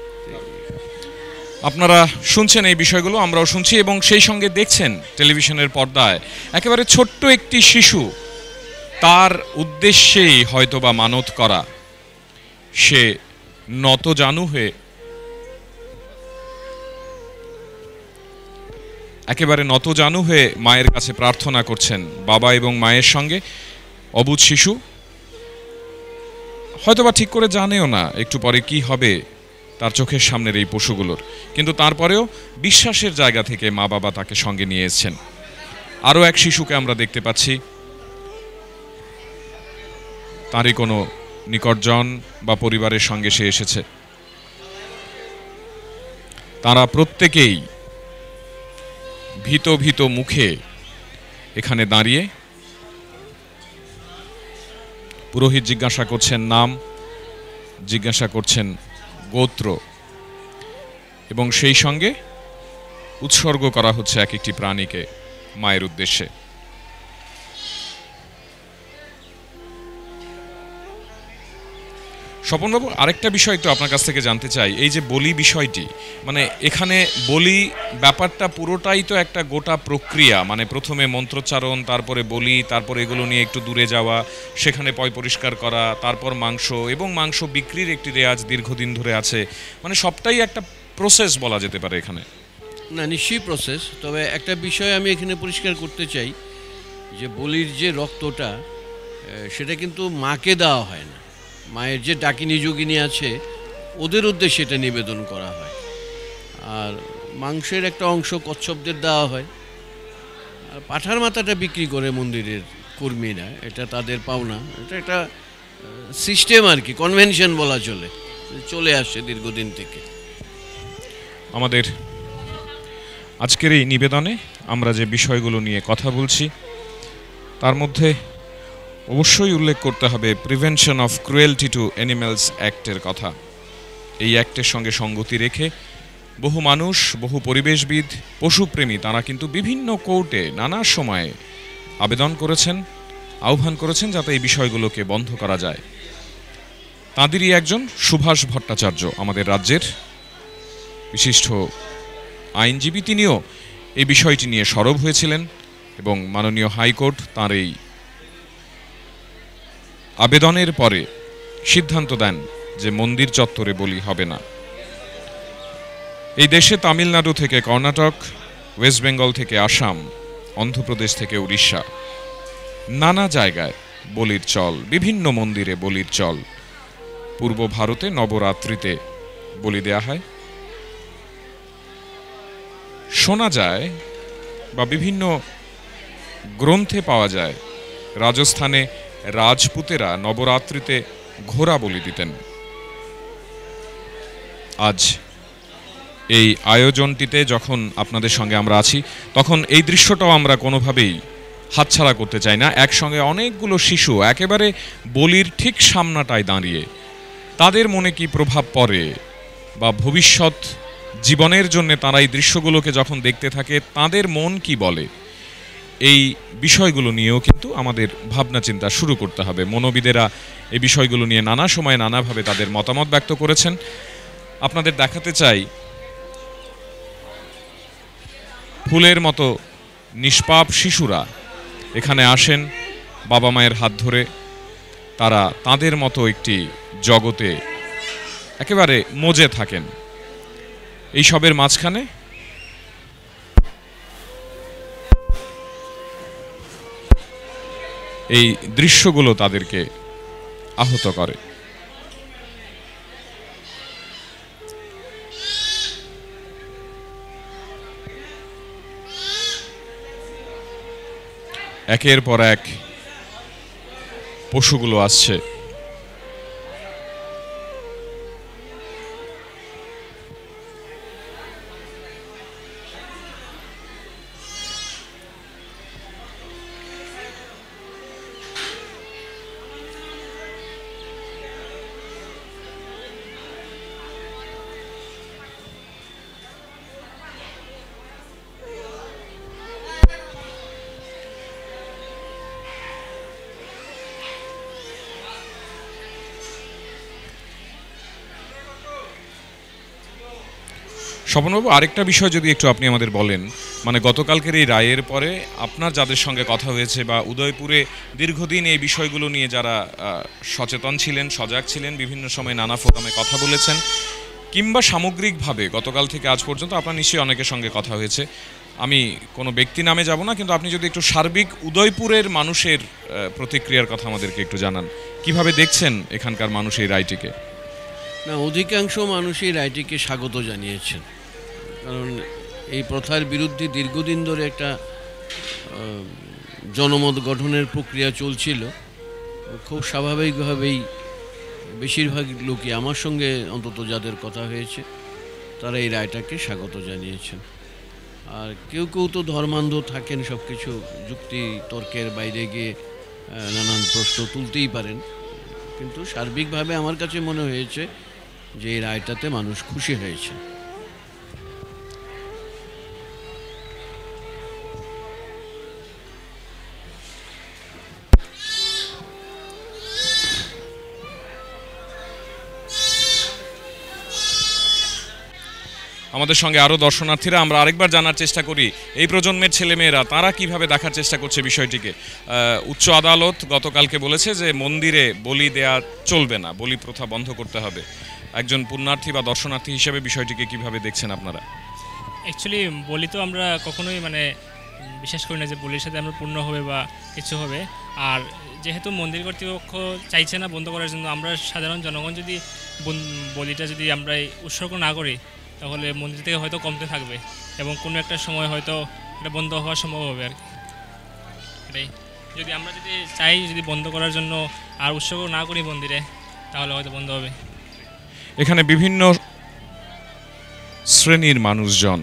আপনারা শুনছেন এই বিষয়গুলো, আমরাও শুনছি এবং সেই সঙ্গে দেখছেন টেলিভিশনের পর্দায় একেবারে ছোট্ট একটি শিশু, তার উদ্দেশ্যেই হয়তোবা মানত করা, সে নতজানু হয়ে, একেবারে নতজানু হয়ে মায়ের কাছে প্রার্থনা করছেন। বাবা এবং মায়ের সঙ্গে অবুঝ শিশু হয়তোবা ঠিক করে জানেও না একটু পরে কি হবে তার চোখের সামনের এই পশুগুলোর, কিন্তু তারপরেও বিশ্বাসের জায়গা থেকে মা বাবা তাকে সঙ্গে নিয়ে এসেছেন। আরও এক শিশুকে আমরা দেখতে পাচ্ছি, তারই কোনো নিকটজন বা পরিবারের সঙ্গে সে এসেছে। তারা প্রত্যেকেই ভীত ভীত মুখে এখানে দাঁড়িয়ে, পুরোহিত জিজ্ঞাসা করছেন নাম, জিজ্ঞাসা করছেন গোত্র, এবং সেই সঙ্গে উৎসর্গ করা হচ্ছে এক একটি প্রাণীকে মায়ের উদ্দেশ্যে। স্বপনবাবু, আরেকটা বিষয় একটু আপনার কাছ থেকে জানতে চাই, এই যে বলি বিষয়টি, মানে এখানে বলি ব্যাপারটা পুরোটাই তো একটা গোটা প্রক্রিয়া, মানে প্রথমে মন্ত্রোচ্চারণ, তারপরে বলি, তারপর এগুলো নিয়ে একটু দূরে যাওয়া, সেখানে পয় পরিষ্কার করা, তারপর মাংস, এবং মাংস বিক্রির একটি রেওয়াজ দীর্ঘদিন ধরে আছে, মানে সবটাই একটা প্রসেস বলা যেতে পারে এখানে। না, নিশ্চয়ই প্রসেস। তবে একটা বিষয় আমি এখানে পরিষ্কার করতে চাই, যে বলির যে রক্তটা সেটা কিন্তু মাকে দেওয়া হয় না, মায়ের যে ডাকিনী যোগিনী আছে ওদের উদ্দেশ্যে এটা নিবেদন করা হয়। আর মাংসের একটা অংশ কচ্ছপদের দেওয়া হয়, আর পাঁঠার মাথাটা বিক্রি করে মন্দিরের কর্মীরা, এটা তাদের পাওনা। এটা একটা সিস্টেম আর কি, কনভেনশন বলা চলে আসছে দীর্ঘদিন থেকে। আমাদের আজকের এই নিবেদনে আমরা যে বিষয়গুলো নিয়ে কথা বলছি তার মধ্যে অবশ্যই উল্লেখ করতে হবে prevention of cruelty to animals অ্যাক্টের কথা। এই অ্যাক্টের সঙ্গে সঙ্গতি রেখে বহু মানুষ, বহু পরিবেশবিদ, পশুপ্রেমী তারা কিন্তু বিভিন্ন কোর্টে নানা সময়ে আবেদন করেছেন, আহ্বান করেছেন যাতে এই বিষয়গুলোকে বন্ধ করা যায়। তাঁদেরই একজন সুভাষ ভট্টাচার্য, আমাদের রাজ্যের বিশিষ্ট আইনজীবী, তিনিও এই বিষয়টি নিয়ে সরব হয়েছিলেন এবং মাননীয় হাইকোর্ট তাঁর এই আবেদনের পরে সিদ্ধান্ত দেন যে মন্দির চত্বরে বলি হবে না। এই দেশে তামিলনাড়ু থেকে কর্ণাটক, ওয়েস্ট বেঙ্গল থেকে আসাম, অন্ধ্রপ্রদেশ থেকে উড়িষ্যা, নানা জায়গায় বলির চল, বিভিন্ন মন্দিরে বলির চল। পূর্ব ভারতে নবরাত্রিতে বলি দেয়া হয়। শোনা যায় বা বিভিন্ন গ্রন্থে পাওয়া যায় রাজস্থানে রাজপুতেরা নবরাত্রিতে ঘোড়া বলি দিতেন। আজ এই আয়োজনটিতে যখন আপনাদের সঙ্গে আমরা আছি, তখন এই দৃশ্যটাও আমরা কোনোভাবেই হাতছাড়া করতে চাই না। একসঙ্গে অনেকগুলো শিশু একেবারে বলির ঠিক সামনাটায় দাঁড়িয়ে, তাদের মনে কি প্রভাব পড়ে বা ভবিষ্যৎ জীবনের জন্য তারা এই দৃশ্যগুলোকে যখন দেখতে থাকে তাদের মন কি বলে, এই বিষয়গুলো নিয়েও কিন্তু আমাদের ভাবনা চিন্তা শুরু করতে হবে। মনোবিদেরা এই বিষয়গুলো নিয়ে নানা সময় নানাভাবে তাদের মতামত ব্যক্ত করেছেন। আপনাদের দেখাতে চাই ফুলের মতো নিষ্পাপ শিশুরা এখানে আসেন বাবা মায়ের হাত ধরে। তারা তাদের মতো একটি জগতে একেবারে মজে থাকেন। এই সবের মাঝখানে এই দৃশ্যগুলো তাদেরকে আহত করে। একের পর এক পশুগুলো আসছে। স্বপনবাবু, আরেকটা বিষয় যদি একটু আপনি আমাদের বলেন, মানে গতকালকের এই রায়ের পরে আপনার যাদের সঙ্গে কথা হয়েছে বা উদয়পুরে দীর্ঘদিন এই বিষয়গুলো নিয়ে যারা সচেতন ছিলেন, সজাগ ছিলেন, বিভিন্ন সময় নানা ফোরামে কথা বলেছেন, কিংবা সামগ্রিকভাবে গতকাল থেকে আজ পর্যন্ত আপনার নিশ্চয়ই অনেকের সঙ্গে কথা হয়েছে, আমি কোনো ব্যক্তি নামে যাব না, কিন্তু আপনি যদি একটু সার্বিক উদয়পুরের মানুষের প্রতিক্রিয়ার কথা আমাদেরকে একটু জানান, কিভাবে দেখছেন এখানকার মানুষ এই রায়টিকে? না, অধিকাংশ মানুষই রায়টিকে স্বাগত জানিয়েছেন, কারণ এই প্রথার বিরুদ্ধে দীর্ঘদিন ধরে একটা জনমত গঠনের প্রক্রিয়া চলছিল। খুব স্বাভাবিকভাবেই বেশিরভাগ লোকই, আমার সঙ্গে অন্তত যাদের কথা হয়েছে, তারা এই রায়টাকে স্বাগত জানিয়েছেন। আর কেউ কেউ তো ধর্মান্ধ থাকেন, সব কিছু যুক্তি তর্কের বাইরে গিয়ে নানান প্রশ্ন তুলতেই পারেন, কিন্তু সার্বিকভাবে আমার কাছে মনে হয়েছে যে এই রায়টাতে মানুষ খুশি হয়েছে। আমাদের সঙ্গে আরও দর্শনার্থীরা, আমরা আরেকবার জানার চেষ্টা করি এই প্রজন্মের ছেলেমেয়েরা তারা কিভাবে দেখার চেষ্টা করছে বিষয়টিকে। উচ্চ আদালত গতকালকে বলেছে যে মন্দিরে বলি দেয়া চলবে না, বলি প্রথা বন্ধ করতে হবে। একজন পুণ্যার্থী বা দর্শনার্থী হিসেবে বিষয়টিকে কিভাবে দেখছেন আপনারা? অ্যাকচুয়ালি বলি তো আমরা কখনোই মানে বিশ্বাস করি না যে বলির সাথে আমরা পূর্ণ হবে বা কিছু হবে। আর যেহেতু মন্দির কর্তৃপক্ষ চাইছে না বন্ধ করার জন্য, আমরা সাধারণ জনগণ যদি বলিটা যদি আমরা উৎসর্গ না করি, তাহলে মন্দির থেকে হয়তো কমতে থাকবে এবং কোনো একটা সময় হয়তো এটা বন্ধ হওয়া সম্ভব হবে আর কি। এটাই, যদি আমরা যদি চাই যদি বন্ধ করার জন্য আর উৎসর্গ না করি মন্দিরে, তাহলে হয়তো বন্ধ হবে। এখানে বিভিন্ন শ্রেণীর মানুষজন,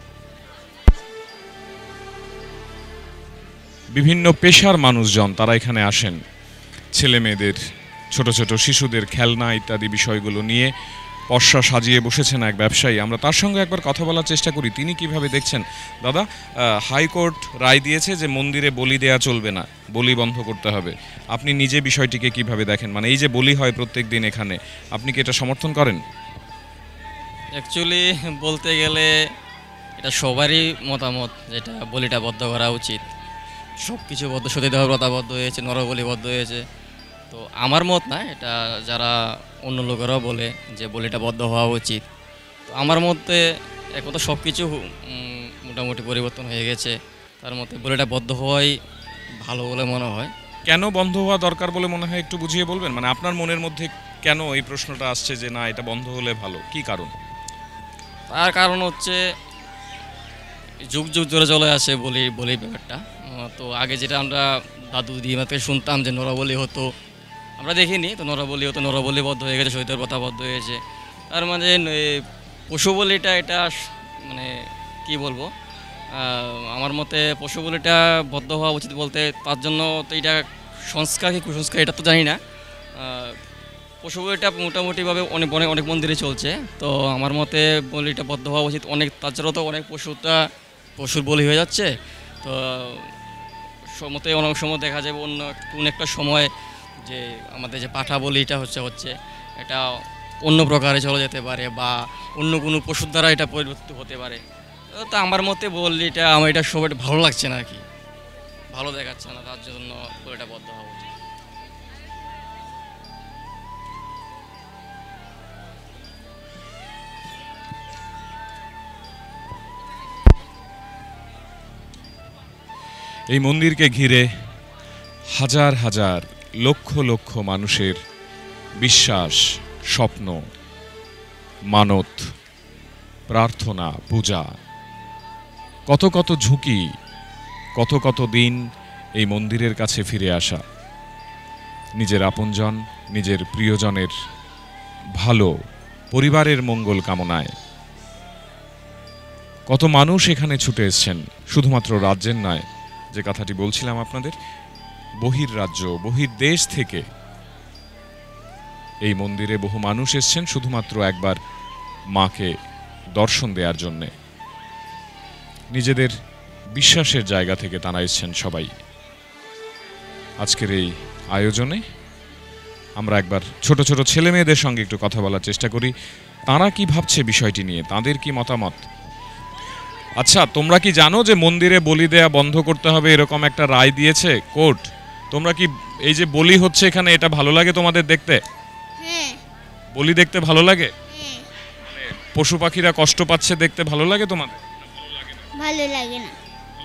বিভিন্ন পেশার মানুষজন তারা এখানে আসেন। ছেলে মেয়েদের, ছোট ছোট শিশুদের খেলনা ইত্যাদি বিষয়গুলো নিয়ে পসরা সাজিয়ে বসেছেন এক ব্যবসায়ী। আমরা তার সঙ্গে একবার কথা বলার চেষ্টা করি, তিনি কিভাবে দেখছেন। দাদা, হাইকোর্ট রায় দিয়েছে যে মন্দিরে বলি দেয়া চলবে না, বলি বন্ধ করতে হবে। আপনি নিজে বিষয়টিকে কিভাবে দেখেন? মানে এই যে বলি হয় প্রত্যেক দিন এখানে, আপনি কি এটা সমর্থন করেন? অ্যাকচুয়ালি বলতে গেলে এটা সবারই মতামত, যেটা বলিটা বদ্ধ করা উচিত। সব কিছু বদ্ধ, সতীদাহ প্রথা বদ্ধ হয়েছে, নরবলি বদ্ধ হয়েছে, তো আমার মত না, এটা যারা অন্য লোকেরাও বলে যে বলিটা বদ্ধ হওয়া উচিত। তো আমার মতে এখন তো সব কিছু মোটামুটি পরিবর্তন হয়ে গেছে, তার মতে বলিটা বদ্ধ হওয়াই ভালো বলে মনে হয়। কেন বন্ধ হওয়া দরকার বলে মনে হয় একটু বুঝিয়ে বলবেন? মানে আপনার মনের মধ্যে কেন এই প্রশ্নটা আসছে যে না এটা বন্ধ হলে ভালো, কি কারণ? তার কারণ হচ্ছে যুগ যুগ ধরে চলে আসে বলি ব্যাপারটা। তো আগে যেটা আমরা দাদু দিদিমা থেকে শুনতাম যে নরবলি হতো, আমরা দেখিনি তো নরবলি হতো, নরবলি বদ্ধ হয়ে গেছে, শহীদের কথা বদ্ধ হয়েছে। তার মানে পশু বলিটা এটা মানে কি বলবো, আমার মতে পশু বলিটা বদ্ধ হওয়া উচিত বলতে তার জন্য তো এটা সংস্কার কি কুসংস্কার এটা তো জানি না। পশু বলিটা মোটামুটিভাবে অনেক মন্দিরে চলছে, তো আমার মতে বলিটা বদ্ধ হওয়া উচিত। তাছাড়াও তো অনেক পশুর বলি হয়ে যাচ্ছে। তো সমতে অনেক সময় দেখা যাবে কোন একটা সময় যে আমাদের যে পাঠা বলিটা হচ্ছে এটা অন্য প্রকারে চলে যেতে পারে বা অন্য কোনো পশুর দ্বারা এটা পরিবর্তিত হতে পারে। তো আমার মতে বলিটা আমার এটা সব ভালো লাগছে না আর কি, ভালো দেখাচ্ছে না, তার জন্য বলিটা বদ্ধ হওয়া উচিত। এই মন্দিরকে ঘিরে হাজার হাজার লক্ষ লক্ষ মানুষের বিশ্বাস, স্বপ্ন, মানত, প্রার্থনা, পূজা, কত কত ঝুঁকি, কত কত দিন এই মন্দিরের কাছে ফিরে আসা, নিজের আপনজন, নিজের প্রিয়জনের ভালো, পরিবারের মঙ্গল কামনায় কত মানুষ এখানে ছুটে এসছেন। শুধুমাত্র রাজ্যের নয়, যে কথাটি বলছিলাম আপনাদের, বহির্রাজ্য, বহির্দেশ থেকে এই মন্দিরে বহু মানুষ এসছেন শুধুমাত্র একবার মাকে দর্শন দেওয়ার জন্যে। নিজেদের বিশ্বাসের জায়গা থেকে তারা এসছেন সবাই। আজকের এই আয়োজনে আমরা একবার ছোট ছোট ছেলে মেয়েদের সঙ্গে একটু কথা বলার চেষ্টা করি, তারা কি ভাবছে বিষয়টি নিয়ে, তাদের কি মতামত। আচ্ছা, তোমরা কি জানো যে মন্দিরে বলি দেয়া বন্ধ করতে হবে এরকম একটা রায় দিয়েছে কোর্ট? তোমরা কি এই যে বলি হচ্ছে এখানে, এটা ভালো লাগে তোমাদের দেখতে? হ্যাঁ। বলি দেখতে ভালো লাগে? মানে পশু পাখিরা কষ্ট পাচ্ছে দেখতে ভালো লাগে তোমাদের? ভালো লাগে না।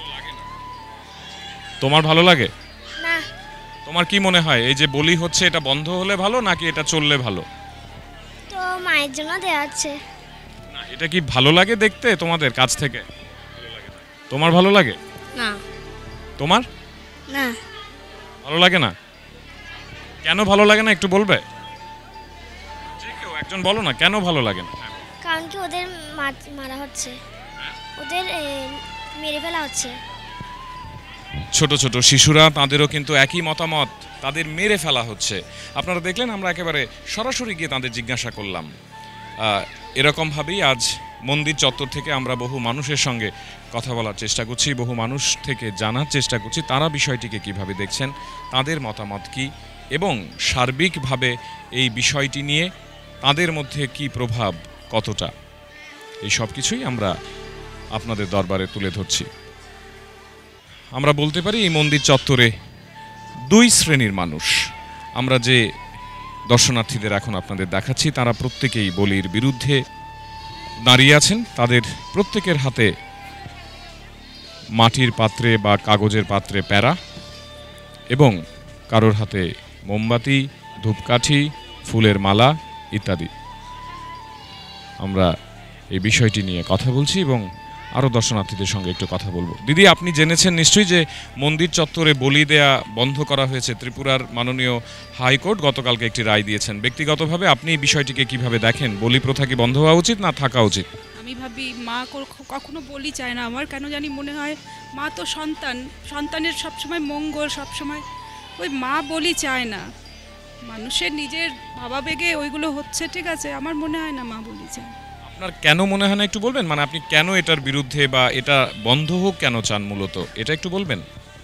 তোমার ভালো লাগে না। তোমার কি মনে হয় এই যে বলি হচ্ছে এটা বন্ধ হলে ভালো নাকি এটা চললে ভালো? তো মায়ের জন্য দেওয়া হচ্ছে। না, এটা কি ভালো লাগে দেখতে তোমাদের কাছ থেকে? তোমার ভালো লাগে না। তোমার না। ভালো লাগে না? কেন ভালো লাগে না একটু বলবে? যে কেউ একজন বলো না, কেন ভালো লাগে না? কারণ কি ওদের মারা হচ্ছে, ওদের মেরে ফেলা হচ্ছে। ছোট ছোট শিশুরা, তাদেরও কিন্তু একই মতামত, তাদের মেরে ফেলা হচ্ছে। আপনারা দেখলেন, আমরা একেবারে সরাসরি গিয়ে তাদের জিজ্ঞাসা করলাম। এরকমভাবেই আজ মন্দির চত্বর থেকে আমরা বহু মানুষের সঙ্গে কথা বলার চেষ্টা করছি, বহু মানুষ থেকে জানার চেষ্টা করছি তারা বিষয়টিকে কিভাবে দেখছেন, তাদের মতামত কি, এবং সার্বিকভাবে এই বিষয়টি নিয়ে তাদের মধ্যে কি প্রভাব, কতটা, এই সব কিছুই আমরা আপনাদের দরবারে তুলে ধরছি। আমরা বলতে পারি এই মন্দির চত্বরে দুই শ্রেণীর মানুষ। আমরা যে দর্শনার্থীদের এখন আপনাদের দেখাচ্ছি তারা প্রত্যেকেই বলির বিরুদ্ধে দাঁড়িয়ে আছেন। তাদের প্রত্যেকের হাতে মাটির পাত্রে বা কাগজের পাত্রে প্যারা, এবং কারোর হাতে মোমবাতি, ধূপকাঠি, ফুলের মালা ইত্যাদি। আমরা এই বিষয়টি নিয়ে কথা বলছি এবং আরও দর্শনার্থীদের সঙ্গে একটু কথা বলবো। দিদি, আপনি জেনেছেন নিশ্চয়ই যে মন্দির চত্বরে বলি দেয়া বন্ধ করা হয়েছে। ত্রিপুরার মাননীয় হাইকোর্ট গতকালকে একটি রায় দিয়েছেন। ব্যক্তিগতভাবে আপনি এই বিষয়টিকে কিভাবে দেখেন? বলি প্রথা কি বন্ধ হওয়া উচিত না থাকা উচিত? আমি ভাবি মা কখনো বলি চায় না। আমার কেন জানি মনে হয় মা তো সন্তানের সবসময় মঙ্গল, সবসময় ওই মা বলি চায় না। মানুষের নিজের ভাবাবেগে ওইগুলো হচ্ছে, ঠিক আছে, আমার মনে হয় না মা বলি চায়। আপনার কেন মনে হয় না একটু বলবেন? মানে আপনি কেন এটার বিরুদ্ধে বা এটা বন্ধ হোক কেন চান মূলত, এটা একটু বলবেন?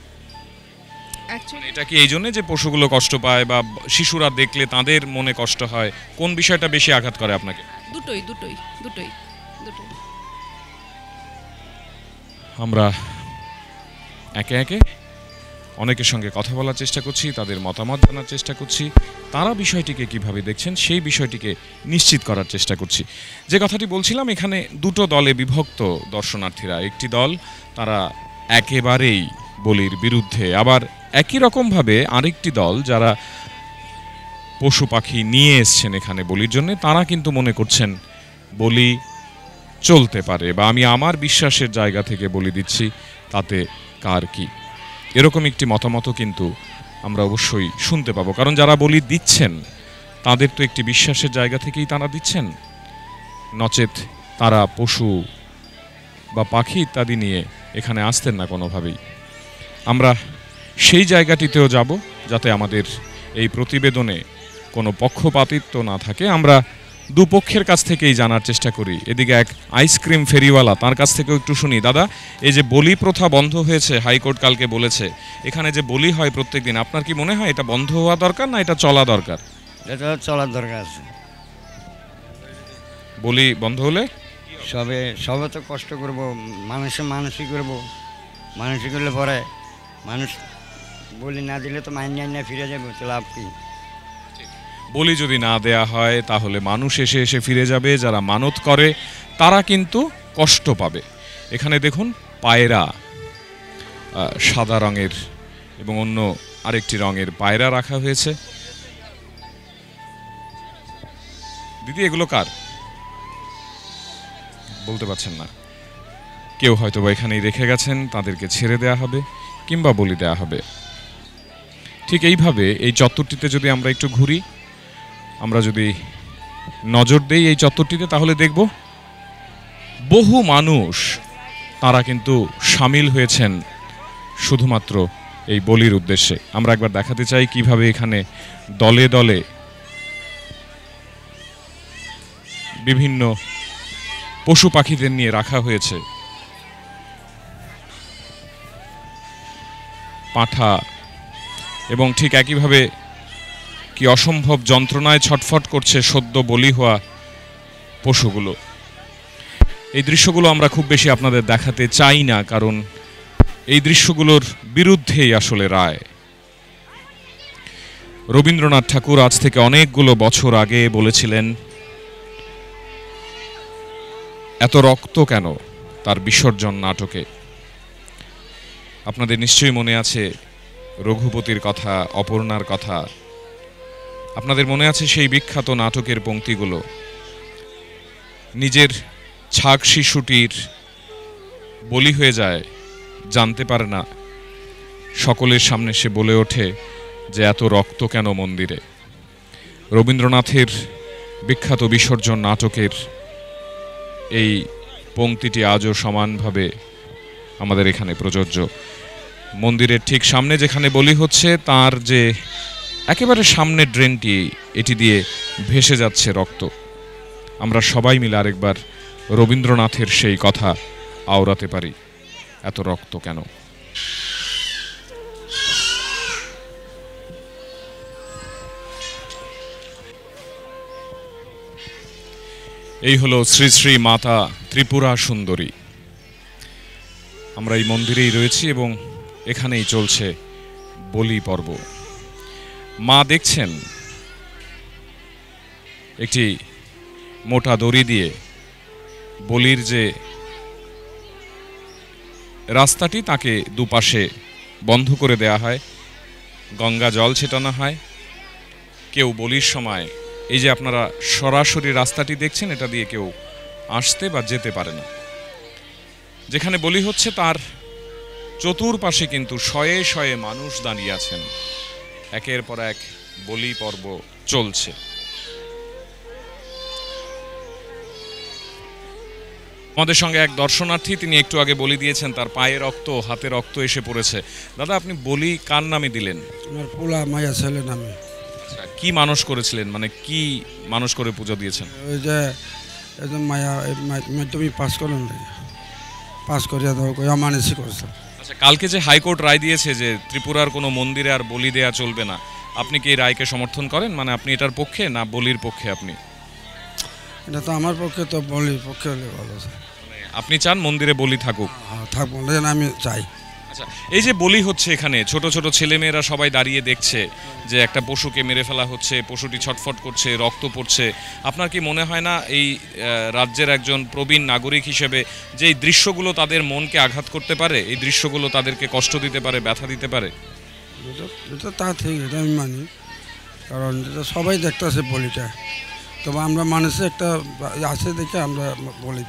এটা কি এই জন্য যে পশুগুলো কষ্ট পায় বা শিশুরা দেখলে তাদের মনে কষ্ট হয়, কোন বিষয়টা বেশি আঘাত করে আপনাকে? দুটোই দুটোই দুটোই দুটোই। আমরা একে একে অনেকের সঙ্গে কথা বলার চেষ্টা করছি, তাদের মতামত জানার চেষ্টা করছি, তারা বিষয়টিকে কিভাবে দেখছেন সেই বিষয়টিকে নিশ্চিত করার চেষ্টা করছি। যে কথাটি বলছিলাম, এখানে দুটো দলে বিভক্ত দর্শনার্থীরা। একটি দল তারা একেবারেই বলির বিরুদ্ধে, আবার একই রকমভাবে আরেকটি দল যারা পশু পাখি নিয়ে এসছেন এখানে বলির জন্য, তারা কিন্তু মনে করছেন বলি চলতে পারে, বা আমি আমার বিশ্বাসের জায়গা থেকে বলি দিচ্ছি, তাতে কার কি, এরকম একটি মতামতও কিন্তু আমরা অবশ্যই শুনতে পাবো। কারণ যারা বলি দিচ্ছেন তাদের তো একটি বিশ্বাসের জায়গা থেকেই তারা দিচ্ছেন, নচেত তারা পশু বা পাখি ইত্যাদি নিয়ে এখানে আসতেন না কোনোভাবেই। আমরা সেই জায়গাটিতেও যাব যাতে আমাদের এই প্রতিবেদনে কোনো পক্ষপাতিত্ব না থাকে। আমরা দুপক্ষের কাছ থেকেই জানার চেষ্টা করি। এদিকে এক আইসক্রিম ফেরিওয়ালা, তার কাছ থেকেও একটু শুনি। দাদা, এই যে বলি প্রথা বন্ধ হয়েছে, হাইকোর্ট কালকে বলেছে, এখানে যে বলি হয় প্রত্যেকদিন, আপনার কি মনে হয় এটা বন্ধ হওয়া দরকার না এটা চলা দরকার? এটা চলার দরকার আছে। বলি বন্ধ হলে সবে তো কষ্ট করব, মানুষই করব, মানুষই করলে পরে মানুষ বলি না দিলে তো মাইনে ফিরে যাবে, তো লাভ কি? বলি যদি না দেয়া হয় তাহলে মানুষ এসে এসে ফিরে যাবে, যারা মানত করে তারা কিন্তু কষ্ট পাবে। এখানে দেখুন পায়রা, সাদা রঙের এবং অন্য আরেকটি রঙের পায়রা রাখা হয়েছে। দিদি, এগুলো কার বলতে পারছেন না, কেউ হয়তো বা এখানেই রেখে গেছেন, তাদেরকে ছেড়ে দেয়া হবে কিংবা বলি দেয়া হবে। ঠিক এইভাবে এই চত্বরটিতে যদি আমরা একটু ঘুরি, আমরা যদি নজর দেই এই চত্বরটিতে, তাহলে দেখব বহু মানুষ তারা কিন্তু সামিল হয়েছেন শুধুমাত্র এই বলির উদ্দেশ্যে। আমরা একবার দেখাতে চাই কিভাবে এখানে দলে দলে বিভিন্ন পশু পাখিদের নিয়ে রাখা হয়েছে। পাঁঠা, এবং ঠিক একইভাবে কি অসম্ভব যন্ত্রণায় ছটফট করছে সদ্য বলি হওয়া পশুগুলো। এই দৃশ্যগুলো আমরা খুব বেশি আপনাদের দেখাতে চাই না, কারণ এই দৃশ্যগুলোর বিরুদ্ধেই আসলে রায়। রবীন্দ্রনাথ ঠাকুর আজ থেকে অনেকগুলো বছর আগে বলেছিলেন, এত রক্ত কেন, তার বিসর্জন নাটকে। আপনাদের নিশ্চয়ই মনে আছে রঘুপতির কথা, অপর্ণার কথা। আপনাদের মনে আছে সেই বিখ্যাত নাটকের পংক্তিগুলো। নিজের ছাগ শিশুটির বলি হয়ে যায়, জানতে পারে না, সকলের সামনে সে বলে ওঠে যে এত রক্ত কেন মন্দিরে। রবীন্দ্রনাথের বিখ্যাত বিসর্জন নাটকের এই পংক্তিটি আজও সমানভাবে আমাদের এখানে প্রযোজ্য। মন্দিরের ঠিক সামনে যেখানে বলি হচ্ছে, তার যে একেবারে সামনে ড্রেনটি, এটি দিয়ে ভেসে যাচ্ছে রক্ত। আমরা সবাই মিলে আরেকবার রবীন্দ্রনাথের সেই কথা আওড়াতে পারি, এত রক্ত কেন। এই হলো শ্রী শ্রী মাতা ত্রিপুরা সুন্দরী। আমরা এই মন্দিরেই রয়েছি এবং এখানেই চলছে বলি পর্ব। মা দেখছেন একটি মোটা দড়ি দিয়ে বলির যে রাস্তাটি, তাকে দুপাশে বন্ধ করে দেয়া হয়, গঙ্গা জল ছেটানো হয়। কেউ বলির সময়, এই যে আপনারা সরাসরি রাস্তাটি দেখছেন, এটা দিয়ে কেউ আসতে বা যেতে পারে না। যেখানে বলি হচ্ছে তার চতুর্পাশে কিন্তু শয়ে শয়ে মানুষ দাঁড়িয়ে আছেন, একের পর এক বলি পর্ব চলছে। আমাদের সঙ্গে এক দর্শনার্থী, তিনি একটু আগে বলি দিয়েছেন, তার পায়ে রক্ত, হাতে রক্ত এসে পড়েছে। দাদা, আপনি বলি কার নামে দিলেন? আমার পোলা মায়া ছেলে নামে। আচ্ছা, কি মানুষ করেছিলেন, মানে কি মানুষ করে পুজো দিয়েছেন? ওই যে মায়া তুমি পাস করেন, পাস করিয়া দাও, মানসি করছে। আচ্ছা, কালকে যে হাইকোর্ট রায় দিয়েছে যে ত্রিপুরার কোনো মন্দিরে আর বলি দেয়া চলবে না, আপনি কি এই রায়কে সমর্থন করেন? মানে আপনি এটার পক্ষে না বলির পক্ষে? আপনি এটা তো আমার পক্ষে, তো বলির পক্ষে হলে ভালো। আপনি চান মন্দিরে বলি থাকুক? থাকবো, আমি চাই। আচ্ছা, এই যে বলি হচ্ছে এখানে, ছোট ছোট ছেলেমেয়েরা সবাই দাঁড়িয়ে দেখছে যে একটা পশুকে মেরে ফেলা হচ্ছে, পশুটি ছটফট করছে, রক্ত পড়ছে, আপনার কি মনে হয় না এই রাজ্যের একজন প্রবীণ নাগরিক হিসেবে যে এই দৃশ্যগুলো তাদের মনকে আঘাত করতে পারে, এই দৃশ্যগুলো তাদেরকে কষ্ট দিতে পারে, ব্যথা দিতে পারে? এটা তা ঠিক, এটা আমি মানি, কারণ যেটা সবাই দেখতেছে বলিটা, তবে আমরা মানুষের একটা আছে দেখে আমরা বলি।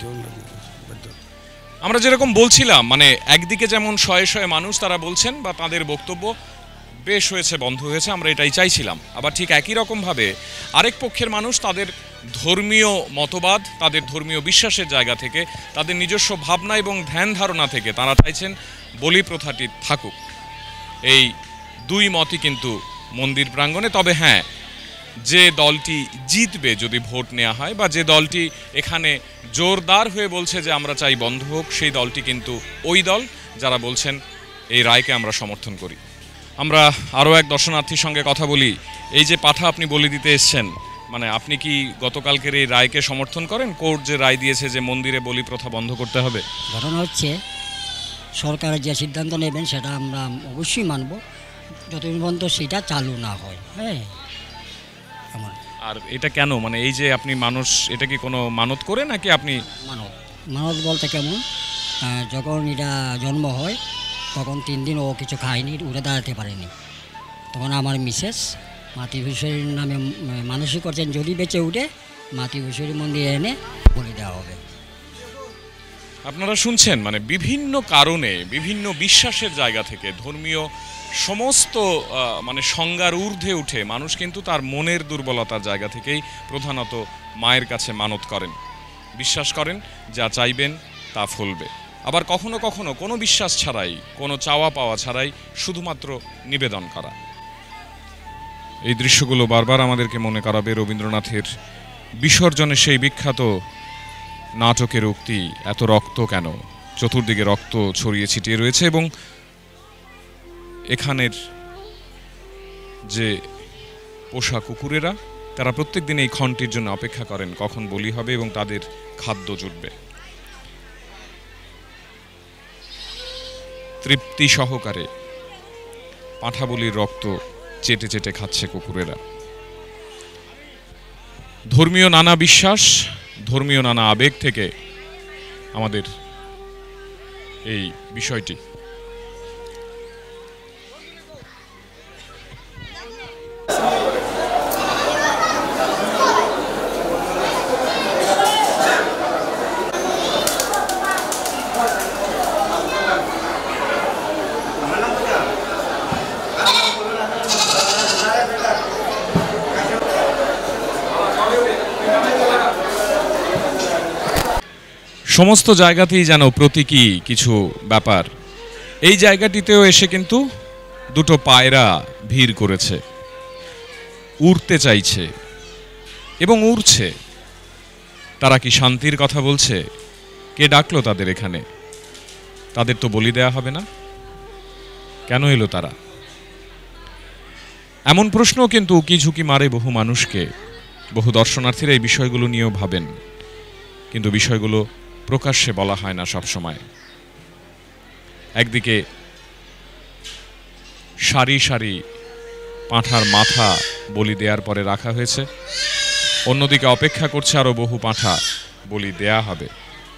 আমরা যেরকম বলছিলাম, মানে একদিকে যেমন শয়ে শয়ে মানুষ তারা বলছেন বা তাদের বক্তব্য বেশ হয়েছে, বন্ধ হয়েছে, আমরা এটাই চাইছিলাম। আবার ঠিক একই রকমভাবে আরেক পক্ষের মানুষ তাদের ধর্মীয় মতবাদ, তাদের ধর্মীয় বিশ্বাসের জায়গা থেকে, তাদের নিজস্ব ভাবনা এবং ধ্যান ধারণা থেকে তারা চাইছেন বলি প্রথাটি থাকুক। এই দুই মতই কিন্তু মন্দির প্রাঙ্গণে। তবে হ্যাঁ, যে দলটি জিতবে যদি ভোট নেওয়া হয়, বা যে দলটি এখানে জোরদার হয়ে বলছে যে আমরা চাই বন্ধ হোক, সেই দলটি কিন্তু ওই দল যারা বলছেন এই রায়কে আমরা সমর্থন করি। আমরা আরও এক দর্শনার্থীর সঙ্গে কথা বলি। এই যে পাঠা আপনি বলি দিতে এসছেন, মানে আপনি কি গতকালকের এই রায়কে সমর্থন করেন? কোর্ট যে রায় দিয়েছে যে মন্দিরে বলি প্রথা বন্ধ করতে হবে। ঘটনা হচ্ছে সরকারের যে সিদ্ধান্ত নেবেন সেটা আমরা অবশ্যই মানব, যতদিন পর্যন্ত সেটা চালু না হয়। হ্যাঁ, আর এটা কেন, মানে এই যে আপনি মানুষ, এটা কি কোনো মানত করে নাকি আপনি? মানত বলতে কেমন, যখন এটা জন্ম হয় তখন 3 দিন ও কিছু খায়নি, উঠে দাঁড়াতে পারেনি। তখন আমার মিসেস মাতৃভূষণীর নামে মানসিক করছেন যদি বেঁচে উঠে মাতৃভূষণী মন্দিরে এনে বলে দেওয়া হবে। আপনারা শুনছেন, মানে বিভিন্ন কারণে, বিভিন্ন বিশ্বাসের জায়গা থেকে, ধর্মীয় সমস্ত মানে সংজ্ঞার ঊর্ধ্বে উঠে মানুষ কিন্তু তার মনের দুর্বলতার জায়গা থেকেই প্রধানত মায়ের কাছে মানত করেন, বিশ্বাস করেন যা চাইবেন তা ফলবে। আবার কখনো কখনো কোনো বিশ্বাস ছাড়াই, কোনো চাওয়া পাওয়া ছাড়াই শুধুমাত্র নিবেদন করা। এই দৃশ্যগুলো বারবার আমাদেরকে মনে করাবে রবীন্দ্রনাথের বিসর্জনের সেই বিখ্যাত নাটকের উক্তি, এত রক্ত কেন? চতুর্দিকে রক্ত ছড়িয়ে ছিটিয়ে রয়েছে এবং এখানের যে পোষা কুকুরেরা, তারা প্রত্যেক দিন এই ক্ষণটির জন্য অপেক্ষা করেন কখন বলি হবে এবং তাদের খাদ্য জুটবে। তৃপ্তি সহকারে পাঁঠা বলির রক্ত চেটে চেটে খাচ্ছে কুকুরেরা। ধর্মীয় নানা বিশ্বাস, ধর্মীয় নানা আবেগ থেকে আমাদের এই বিষয়টি। সমস্ত জায়গাতেই যেন প্রতীকী কিছু ব্যাপার। এই জায়গাটিতেও এসে কিন্তু দুটো পায়রা ভিড় করেছে, উড়তে চাইছে এবং উড়ছে। তারা কি শান্তির কথা বলছে? কে ডাকলো তাদের এখানে? তাদের তো বলি দেয়া হবে না, কেন এলো তারা? এমন প্রশ্ন কিন্তু উকি ঝুঁকি মারে বহু মানুষকে। বহু দর্শনার্থীরা এই বিষয়গুলো নিয়েও ভাবেন, কিন্তু বিষয়গুলো প্রকাশ্যে বলা হয় না সব সময়। একদিকে সারি সারি পাঁঠার মাথা বলি দেওয়ার পরে রাখা হয়েছে, অন্যদিকে অপেক্ষা করছে আরো বহু পাঁঠা বলি দেয়া হবে।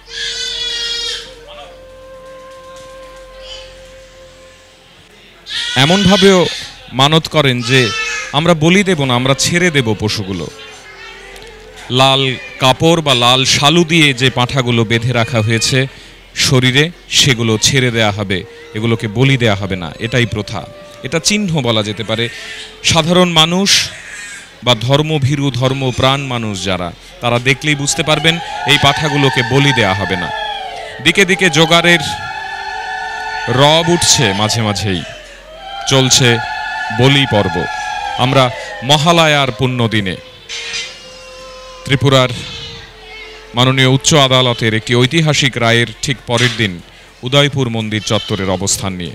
এমনভাবেও মানত করেন যে আমরা বলি দেব না, আমরা ছেড়ে দেব পশুগুলো। লাল কাপড় বা লাল শালু দিয়ে যে পাঁঠাগুলো বেঁধে রাখা হয়েছে শরীরে, সেগুলো ছেড়ে দেয়া হবে, এগুলোকে বলি দেয়া হবে না। এটাই প্রথা, এটা চিহ্ন বলা যেতে পারে। সাধারণ মানুষ বা ধর্মভীরু ধর্মপ্রাণ মানুষ যারা, তারা দেখলেই বুঝতে পারবেন এই পাঁঠাগুলোকে বলি দেয়া হবে না। দিকে দিকে জোগাড়ের রব উঠছে, মাঝে মাঝেই চলছে বলি পর্ব। আমরা মহালয়ার পুণ্য দিনে ত্রিপুরার মাননীয় উচ্চ আদালতের একটি ঐতিহাসিক রায়ের ঠিক পরের দিন উদয়পুর মন্দির চত্বরের অবস্থান নিয়ে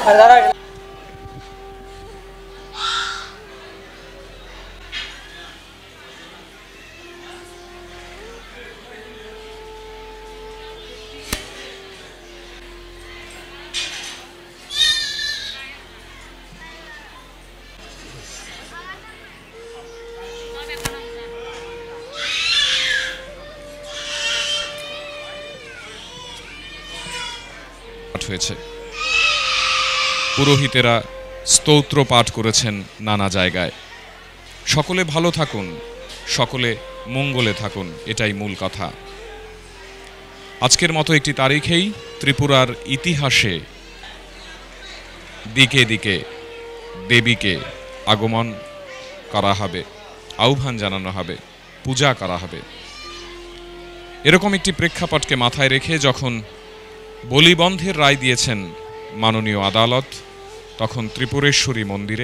হয়েছে। পুরোহিতেরা স্তোত্র পাঠ করেছেন নানা জায়গায়। সকলে ভালো থাকুন, সকলে মঙ্গলে থাকুন, এটাই মূল কথা। আজকের মতো একটি তারিখেই ত্রিপুরার ইতিহাসে দিকে দিকে দেবীকে আগমন করা হবে, আহ্বান জানানো হবে, পূজা করা হবে। এরকম একটি প্রেক্ষাপটকে মাথায় রেখে যখন বলিবন্ধের রায় দিয়েছেন মাননীয় আদালত, তখন ত্রিপুরেশ্বরী মন্দিরে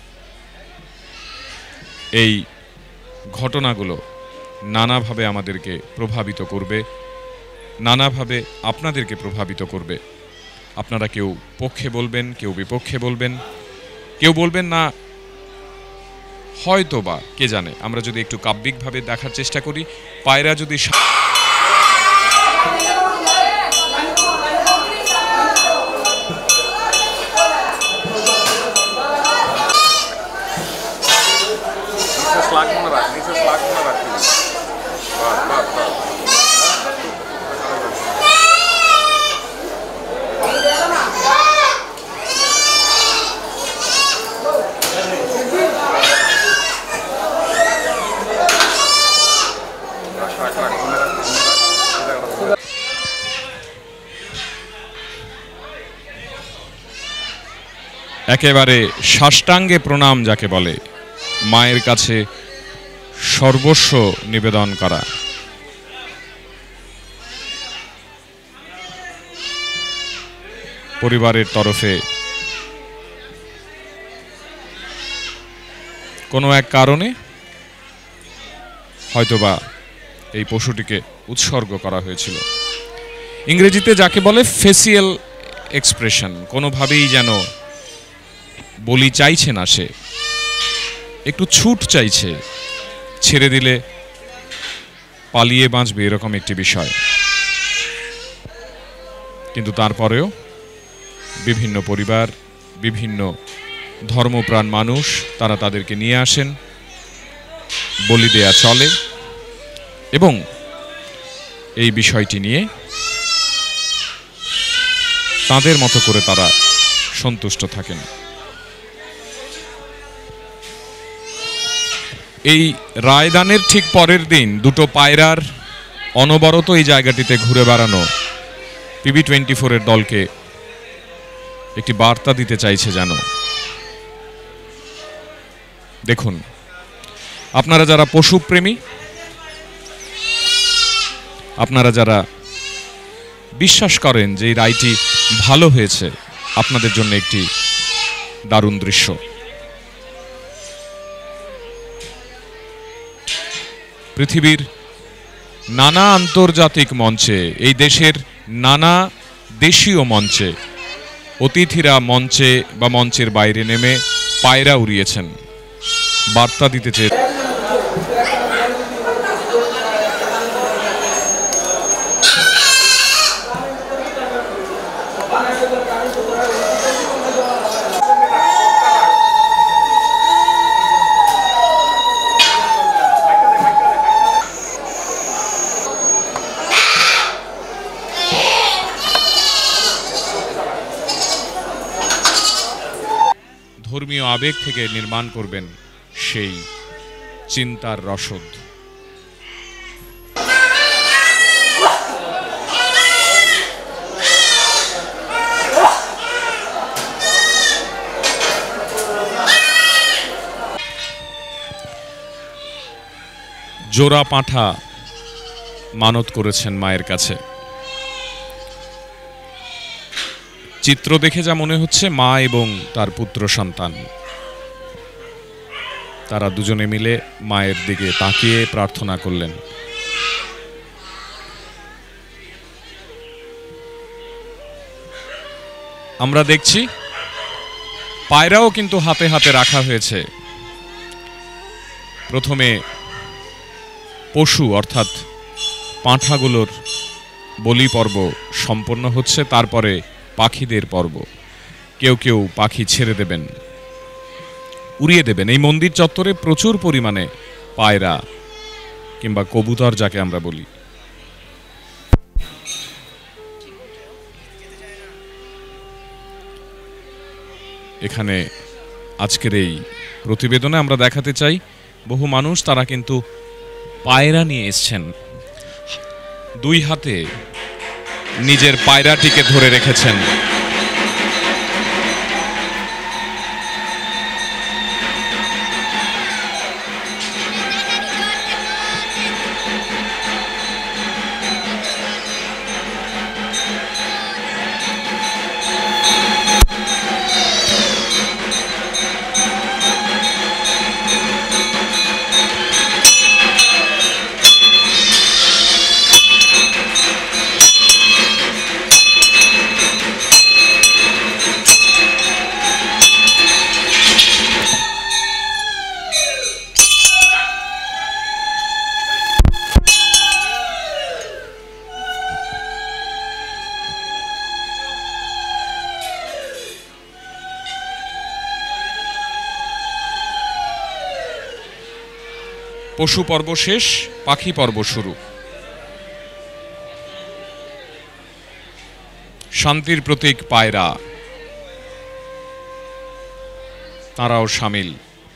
এই ঘটনাগুলো নানাভাবে আমাদেরকে প্রভাবিত করবে, নানাভাবে আপনাদেরকে প্রভাবিত করবে। আপনারা কেউ পক্ষে বলবেন, কেউ বিপক্ষে বলবেন, কেউ বলবেন না হয়তো বা, কে জানে। আমরা যদি একটু কাব্যিকভাবে দেখার চেষ্টা করি, পায়রা যদি একেবারে সাষ্টাঙ্গে প্রণাম যাকে বলে, মায়ের কাছে সর্বস্ব নিবেদন করা। পরিবারের তরফে কোনো এক কারণে হয়তোবা এই পশুটিকে উৎসর্গ করা হয়েছিল। ইংরেজিতে যাকে বলে ফেসিয়াল এক্সপ্রেশন, কোনোভাবেই যেন বলি চাইছে না, সে একটু ছুট চাইছে, ছেড়ে দিলে পালিয়ে বাঁচবে এরকম একটি বিষয়। কিন্তু তারপরেও বিভিন্ন পরিবার, বিভিন্ন ধর্মপ্রাণ মানুষ, তারা তাদেরকে নিয়ে আসেন, বলি দেয়া চলে এবং এই বিষয়টি নিয়ে তাদের মতো করে তারা সন্তুষ্ট থাকেন। এই রায়দানের ঠিক পরের দিন দুটো পায়রার অনবরত এই জায়গাটিতে ঘুরে বেড়ানো PB24 এর দলকে একটি বার্তা দিতে চাইছে যেন। দেখুন, আপনারা যারা পশুপ্রেমী, আপনারা যারা বিশ্বাস করেন যে এই রায়টি ভালো হয়েছে, আপনাদের জন্য একটি দারুণ দৃশ্য। পৃথিবীর নানা আন্তর্জাতিক মঞ্চে, এই দেশের নানা দেশীয় মঞ্চে অতিথিরা মঞ্চে বা মঞ্চের বাইরে নেমে পায়রা উড়িয়েছেন, বার্তা দিতে চেয়ে। ধর্মীয় আবেগ থেকে নির্মাণ করবেন সেই চিন্তার রসদ। জোড়া পাঁঠা মানত করেছেন মায়ের কাছে। চিত্র দেখে যা মনে হচ্ছে, মা এবং তার পুত্র সন্তান তারা দুজনে মিলে মায়ের দিকে তাকিয়ে প্রার্থনা করলেন। আমরা দেখছি পায়রাও কিন্তু হাতে হাতে রাখা হয়েছে। প্রথমে পশু অর্থাৎ পাঁঠাগুলোর বলি পর্ব সম্পন্ন হচ্ছে, তারপরে পাখিদের পর্ব। কেউ কেউ পাখি ছেড়ে দেবেন, উড়িয়ে দেবেন। এই মন্দির চত্বরে প্রচুর পরিমাণে পায়রা কিংবা কবুতর যাকে আমরা বলি। এখানে আজকের এই প্রতিবেদনে আমরা দেখাতে চাই বহু মানুষ তারা কিন্তু পায়রা নিয়ে এসছেন, দুই হাতে নিজের পায়রাটিকে ধরে রেখেছেন। পশু পর্ব শেষ, পাখি পর্ব শুরু। শান্তির প্রতীক পায়রা, তারাও শামিল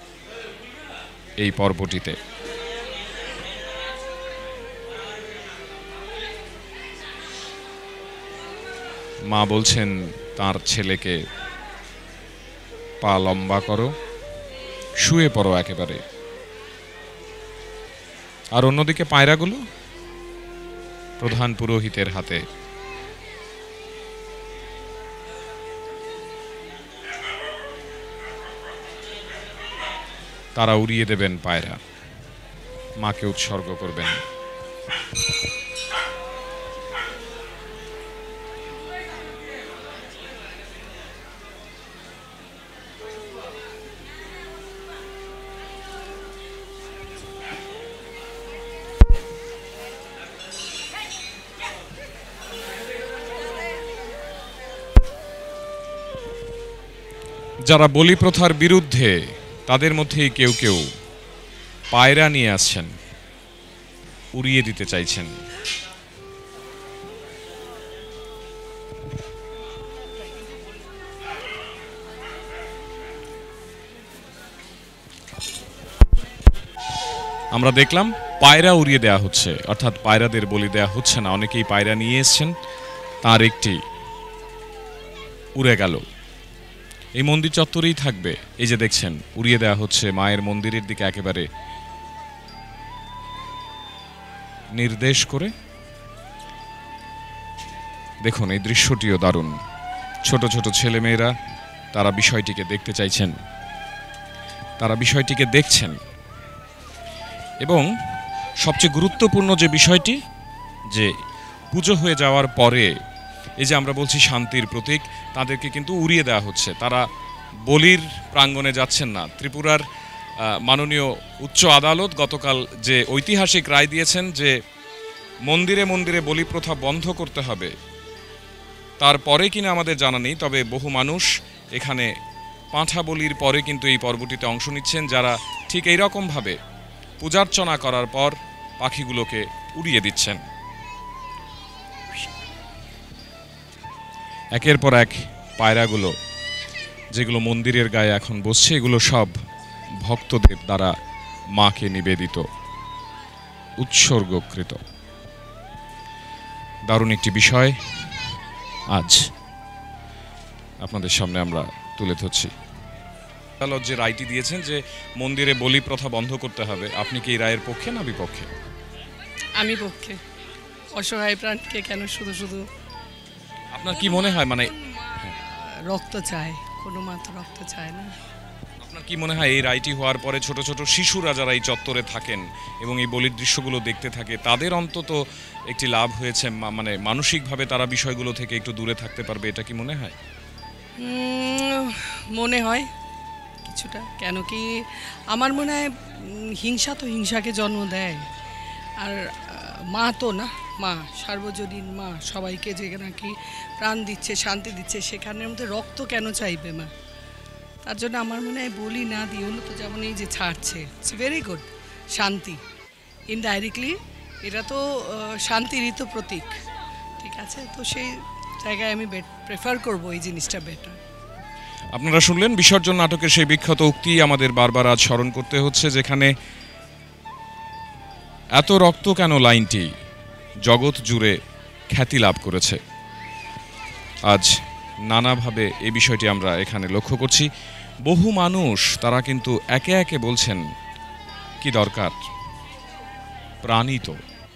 এই পর্বটিতে। মা বলছেন তার ছেলেকে, পা লম্বা করো, শুয়ে পড়ো একেবারে। আর অন্যদিকে পায়রাগুলো প্রধান পুরোহিতের হাতে। তারা উড়িয়ে দেবেন পায়রা, মাকে উৎসর্গ করবেন। যারা বলি প্রথার বিরুদ্ধে তাদের মধ্যেই কেউ কেউ পায়রা নিয়ে আসছেন, উড়িয়ে দিতে চাইছেন। আমরা দেখলাম পায়রা উড়িয়ে দেয়া হচ্ছে, অর্থাৎ পায়রাদের বলি দেয়া হচ্ছে না। অনেকেই পায়রা নিয়ে এসছেন, তার একটি উড়ে গেল। এই মন্দির চত্বরেই থাকবে। এই যে দেখছেন উড়িয়ে দেওয়া হচ্ছে, মায়ের মন্দিরের দিকে একেবারে নির্দেশ করে। দেখুন এই দৃশ্যটিও দারুণ। ছোট ছোট ছেলেমেয়েরা তারা বিষয়টিকে দেখতে চাইছেন, তারা বিষয়টিকে দেখছেন। এবং সবচেয়ে গুরুত্বপূর্ণ যে বিষয়টি, যে পুজো হয়ে যাওয়ার পরে এই যে আমরা বলছি শান্তির প্রতীক, তাদেরকে কিন্তু উড়িয়ে দেওয়া হচ্ছে। তারা বলির প্রাঙ্গণে যাচ্ছেন না। ত্রিপুরার মাননীয় উচ্চ আদালত গতকাল যে ঐতিহাসিক রায় দিয়েছেন যে মন্দিরে মন্দিরে বলি প্রথা বন্ধ করতে হবে, তারপরে কিনা আমাদের জানা নেই। তবে বহু মানুষ এখানে পাঁঠা বলির পরে কিন্তু এই পর্বটিতে অংশ নিচ্ছেন, যারা ঠিক এইরকমভাবে পূজার্চনা করার পর পাখিগুলোকে উড়িয়ে দিচ্ছেন। একের পর এক পায়রাগুলো যেগুলো মন্দিরের গায়ে এখন বসছে, এগুলো সব ভক্তদের দ্বারা মাকে নিবেদিত, উৎসর্গকৃত। দারুণ একটি বিষয় আজ আপনাদের সামনে আমরা তুলে ধরছি। আদালত যে রায়টি দিয়েছেন যে মন্দিরে বলি প্রথা বন্ধ করতে হবে, আপনি কি এই রায়ের পক্ষে না বিপক্ষে? আমি পক্ষে। অসহায় প্রাণকে কেন শুধু শুধু, আপনার কি মনে হয়, মানে রক্ত চায়, কোনো মাত্র রক্ত চায় না। আপনার কি মনে হয় এই রায়টি হওয়ার পরে ছোট ছোট শিশুরা যারা এই চত্বরে থাকেন এবং এই বলির দৃশ্যগুলো দেখতে থাকে, তাদের অন্তত একটি লাভ হয়েছে, মানে মানসিকভাবে তারা বিষয়গুলো থেকে একটু দূরে থাকতে পারবে, এটা কি মনে হয়? মনে হয় কিছুটা, কেন কি আমার মনে হয় হিংসা তো হিংসাকে জন্ম দেয়। আর মা তো না, মা সার্বজনীন মা, সবাইকে যে নাকি প্রাণ দিচ্ছে, শান্তি দিচ্ছে, সেখানের মধ্যে রক্ত কেন চাইবে মা? তার জন্য আমার মনে হয় বলি না দিয়ে হলো তো যেমন এই যে ছাড়ছে, ইটস ভেরি গুড, শান্তি ইনডাইরেক্টলি, এটা তো শান্তিরই তো প্রতীক, ঠিক আছে? তো সেই জায়গায় আমি প্রেফার করবো এই জিনিসটা বেটার। আপনারা শুনলেন বিসর্জন নাটকের সেই বিখ্যাত উক্তি আমাদের বারবার আজ স্মরণ করতে হচ্ছে, যেখানে এত রক্ত কেন লাইনটি জগৎ জুড়ে খ্যাতি লাভ করেছে। আজ নানাভাবে এই বিষয়টি আমরা এখানে লক্ষ্য করছি। বহু মানুষ তারা কিন্তু একে একে বলছেন কি দরকার, প্রাণই তো।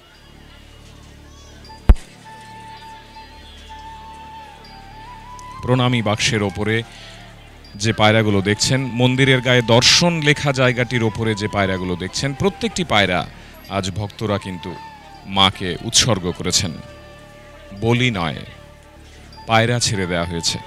প্রণামী বাক্সের ওপরে যে পায়রাগুলো দেখছেন, মন্দিরের গায়ে দর্শন লেখা জায়গাটির ওপরে যে পায়রাগুলো দেখছেন, প্রত্যেকটি পায়রা আজ ভক্তরা কিন্তু মাকে উৎসর্গ করেছেন। বলি নয়, পায়রা ছেড়ে দেওয়া হয়েছে।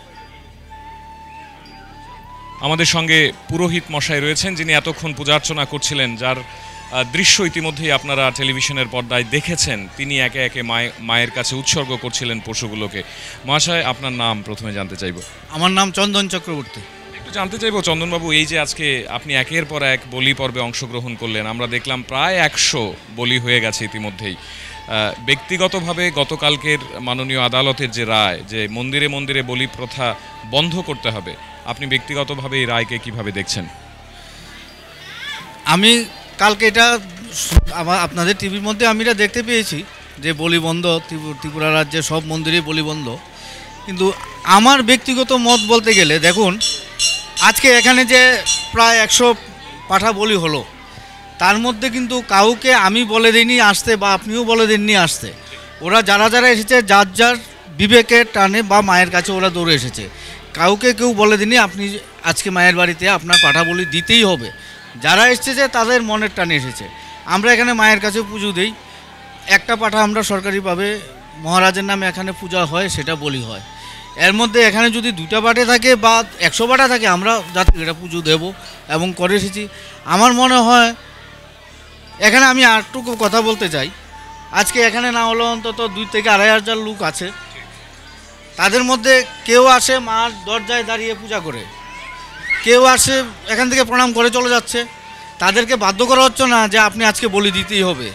আমাদের সঙ্গে পুরোহিত মশাই রয়েছেন, যিনি এতক্ষণ পূজার্চনা করছিলেন, যার দৃশ্য ইতিমধ্যেই আপনারা টেলিভিশনের পর্দায় দেখেছেন। তিনি একে একে মায়ের কাছে উৎসর্গ করছিলেন পশুগুলোকে। মহাশয়, আপনার নাম প্রথমে জানতে চাইব। আমার নাম চন্দন চক্রবর্তী। একটু জানতে চাইবো চন্দনবাবু, এই যে আজকে আপনি একের পর এক বলি পর্বে অংশগ্রহণ করলেন, আমরা দেখলাম প্রায় 100 বলি হয়ে গেছে ইতিমধ্যেই। ব্যক্তিগতভাবে গতকালকের মাননীয় আদালতের যে রায়, যে মন্দিরে মন্দিরে বলি প্রথা বন্ধ করতে হবে, আপনি ব্যক্তিগতভাবে এই রায়কে কিভাবে দেখছেন? আমি কালকে এটা আপনাদের টিভির মধ্যে আমি এটা দেখতে পেয়েছি যে বলি বন্ধ, ত্রিপুরা রাজ্যে সব মন্দিরেই বলি বন্ধ। কিন্তু আমার ব্যক্তিগত মত বলতে গেলে, দেখুন আজকে এখানে যে প্রায় 100 পাঠা বলি হলো, তার মধ্যে কিন্তু কাউকে আমি বলে দিইনি আসতে, বা আপনিও বলে দেননি আসতে। ওরা যারা যারা এসেছে যার যার বিবেকের টানে বা মায়ের কাছে ওরা দৌড়ে এসেছে। কাউকে কেউ বলে দিইনি আপনি আজকে মায়ের বাড়িতে আপনার পাঠা বলি দিতেই হবে। যারা এসেছে তাদের মনের টানে এসেছে। আমরা এখানে মায়ের কাছে পুজো দিই, একটা পাঠা আমরা সরকারিভাবে মহারাজের নামে এখানে পূজা হয়, সেটা বলি হয়। এর মধ্যে এখানে যদি 2টা পাঠে থাকে বা 100 পাঠা থাকে, আমরা যাতে এটা পুজো দেব এবং করে এসেছি। আমার মনে হয় এখানে আমি আরেকটুকু কথা বলতে চাই, আজকে এখানে না হলো অন্তত 2 থেকে 2.5 হাজার লোক আছে। তাদের মধ্যে কেউ আসে মার দরজায় দাঁড়িয়ে পূজা করে, কেউ আসে এখান থেকে প্রণাম করে চলে যাচ্ছে। তাদেরকে বাধ্য করা হচ্ছে না যে আপনি আজকে বলি দিতেই হবে।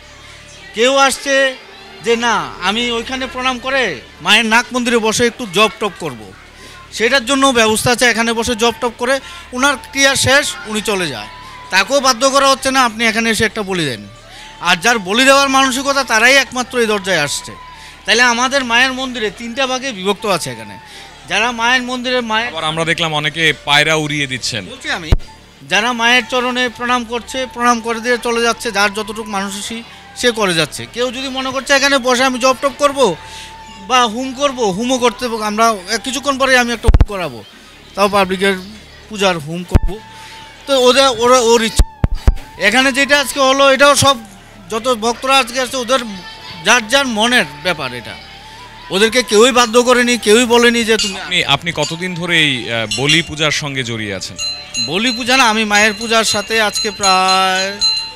কেউ আসছে যে না আমি ওইখানে প্রণাম করে মায়ের নাক মন্দিরে বসে একটু জপ টপ করব, সেটার জন্য ব্যবস্থা আছে। এখানে বসে জপ টপ করে ওনার ক্রিয়া শেষ, উনি চলে যায়। তাকেও বাধ্য করা হচ্ছে না আপনি এখানে এসে একটা বলি দেন। আর যার বলি দেওয়ার মানসিকতা, তারাই একমাত্র এই দরজায় আসছে। তাহলে আমাদের মায়ের মন্দিরে 3টা ভাগে বিভক্ত আছে। এখানে যারা মায়ের মন্দিরে আবার আমরা দেখলাম অনেকে পায়রা উড়িয়ে দিচ্ছেন। বলছি আমি, যারা মায়ের চরণে প্রণাম করছে, প্রণাম করে দিয়ে চলে যাচ্ছে, যার যতটুকু মানুষই সে করে যাচ্ছে। কেউ যদি মনে করছে এখানে বসে আমি জপ টপ করবো বা হুম করব, হুমও করতে, আমরা কিছুক্ষণ পরে আমি একটা হুম করাবো, তাও পাবলিকের পূজার হুম করব, তো ওর ইচ্ছা। এখানে যেটা আজকে হলো, এটাও সব যত ভক্তরা আজকে আসছে ওদের যার যার মনের ব্যাপার। এটা ওদেরকে কেউই বাধ্য করেনি, কেউই বলেনি যে তুমি। আপনি কতদিন ধরে এই বলি পূজার সঙ্গে জড়িয়ে আছেন? বলি পূজা না, আমি মায়ের পূজার সাথে আজকে প্রায়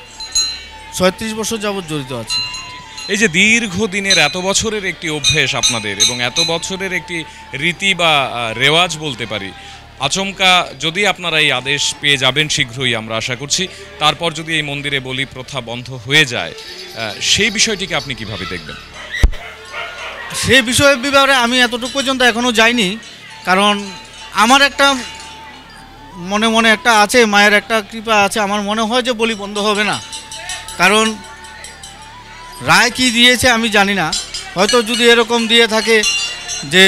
36 বছর যাবৎ জড়িত আছি। এই যে দীর্ঘদিনের এত বছরের একটি অভ্যেস আপনাদের, এবং এত বছরের একটি রীতি বা রেওয়াজ বলতে পারি, আচমকা যদি আপনারা এই আদেশ পেয়ে যাবেন শীঘ্রই আমরা আশা করছি, তারপর যদি এই মন্দিরে বলি প্রথা বন্ধ হয়ে যায়, সেই বিষয়টিকে আপনি কিভাবে দেখবেন? সেই বিষয়ের ব্যাপারে আমি এতটুকু পর্যন্ত এখনও যাইনি, কারণ আমার একটা মনে মনে একটা আছে, মায়ের একটা কৃপা আছে। আমার মনে হয় যে বলি বন্ধ হবে না, কারণ রায় কি দিয়েছে আমি জানি না। হয়তো যদি এরকম দিয়ে থাকে যে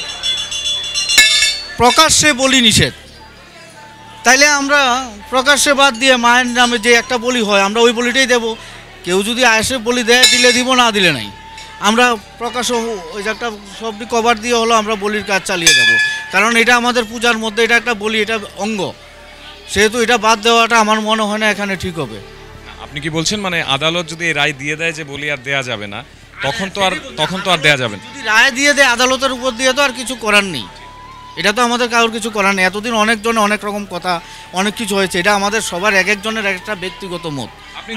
প্রকাশ্যে বলি নিষেধ, তাইলে আমরা প্রকাশ্যে বাদ দিয়ে মায়ের নামে যে একটা বলি হয় আমরা ওই বলিটাই দেব। কেউ যদি আসে বলি দেয়, দিলে দিব, না দিলে নাই। আমরা প্রকাশ্য ওই যে একটা সবটি কভার দিয়ে হলো আমরা বলির কাজ চালিয়ে যাব, কারণ এটা আমাদের পূজার মধ্যে, এটা একটা বলি, এটা অঙ্গ। সেহেতু এটা বাদ দেওয়াটা আমার মনে হয় না এখানে ঠিক হবে। আপনি কি বলছেন, মানে আদালত যদি রায় দিয়ে দেয় যে বলি আর দেয়া যাবে না, তখন তো আর দেয়া যাবে না? যদি রায় দিয়ে দেয় আদালতের উপর দিয়ে, তো আর কিছু করার নেই। এটা তো আমাদের কারোর কিছু করার নেই। এতদিন অনেকজনে অনেক রকম কথা অনেক কিছু হয়েছে, এটা আমাদের সবার এক একজনের একটা ব্যক্তিগত মত। আপনি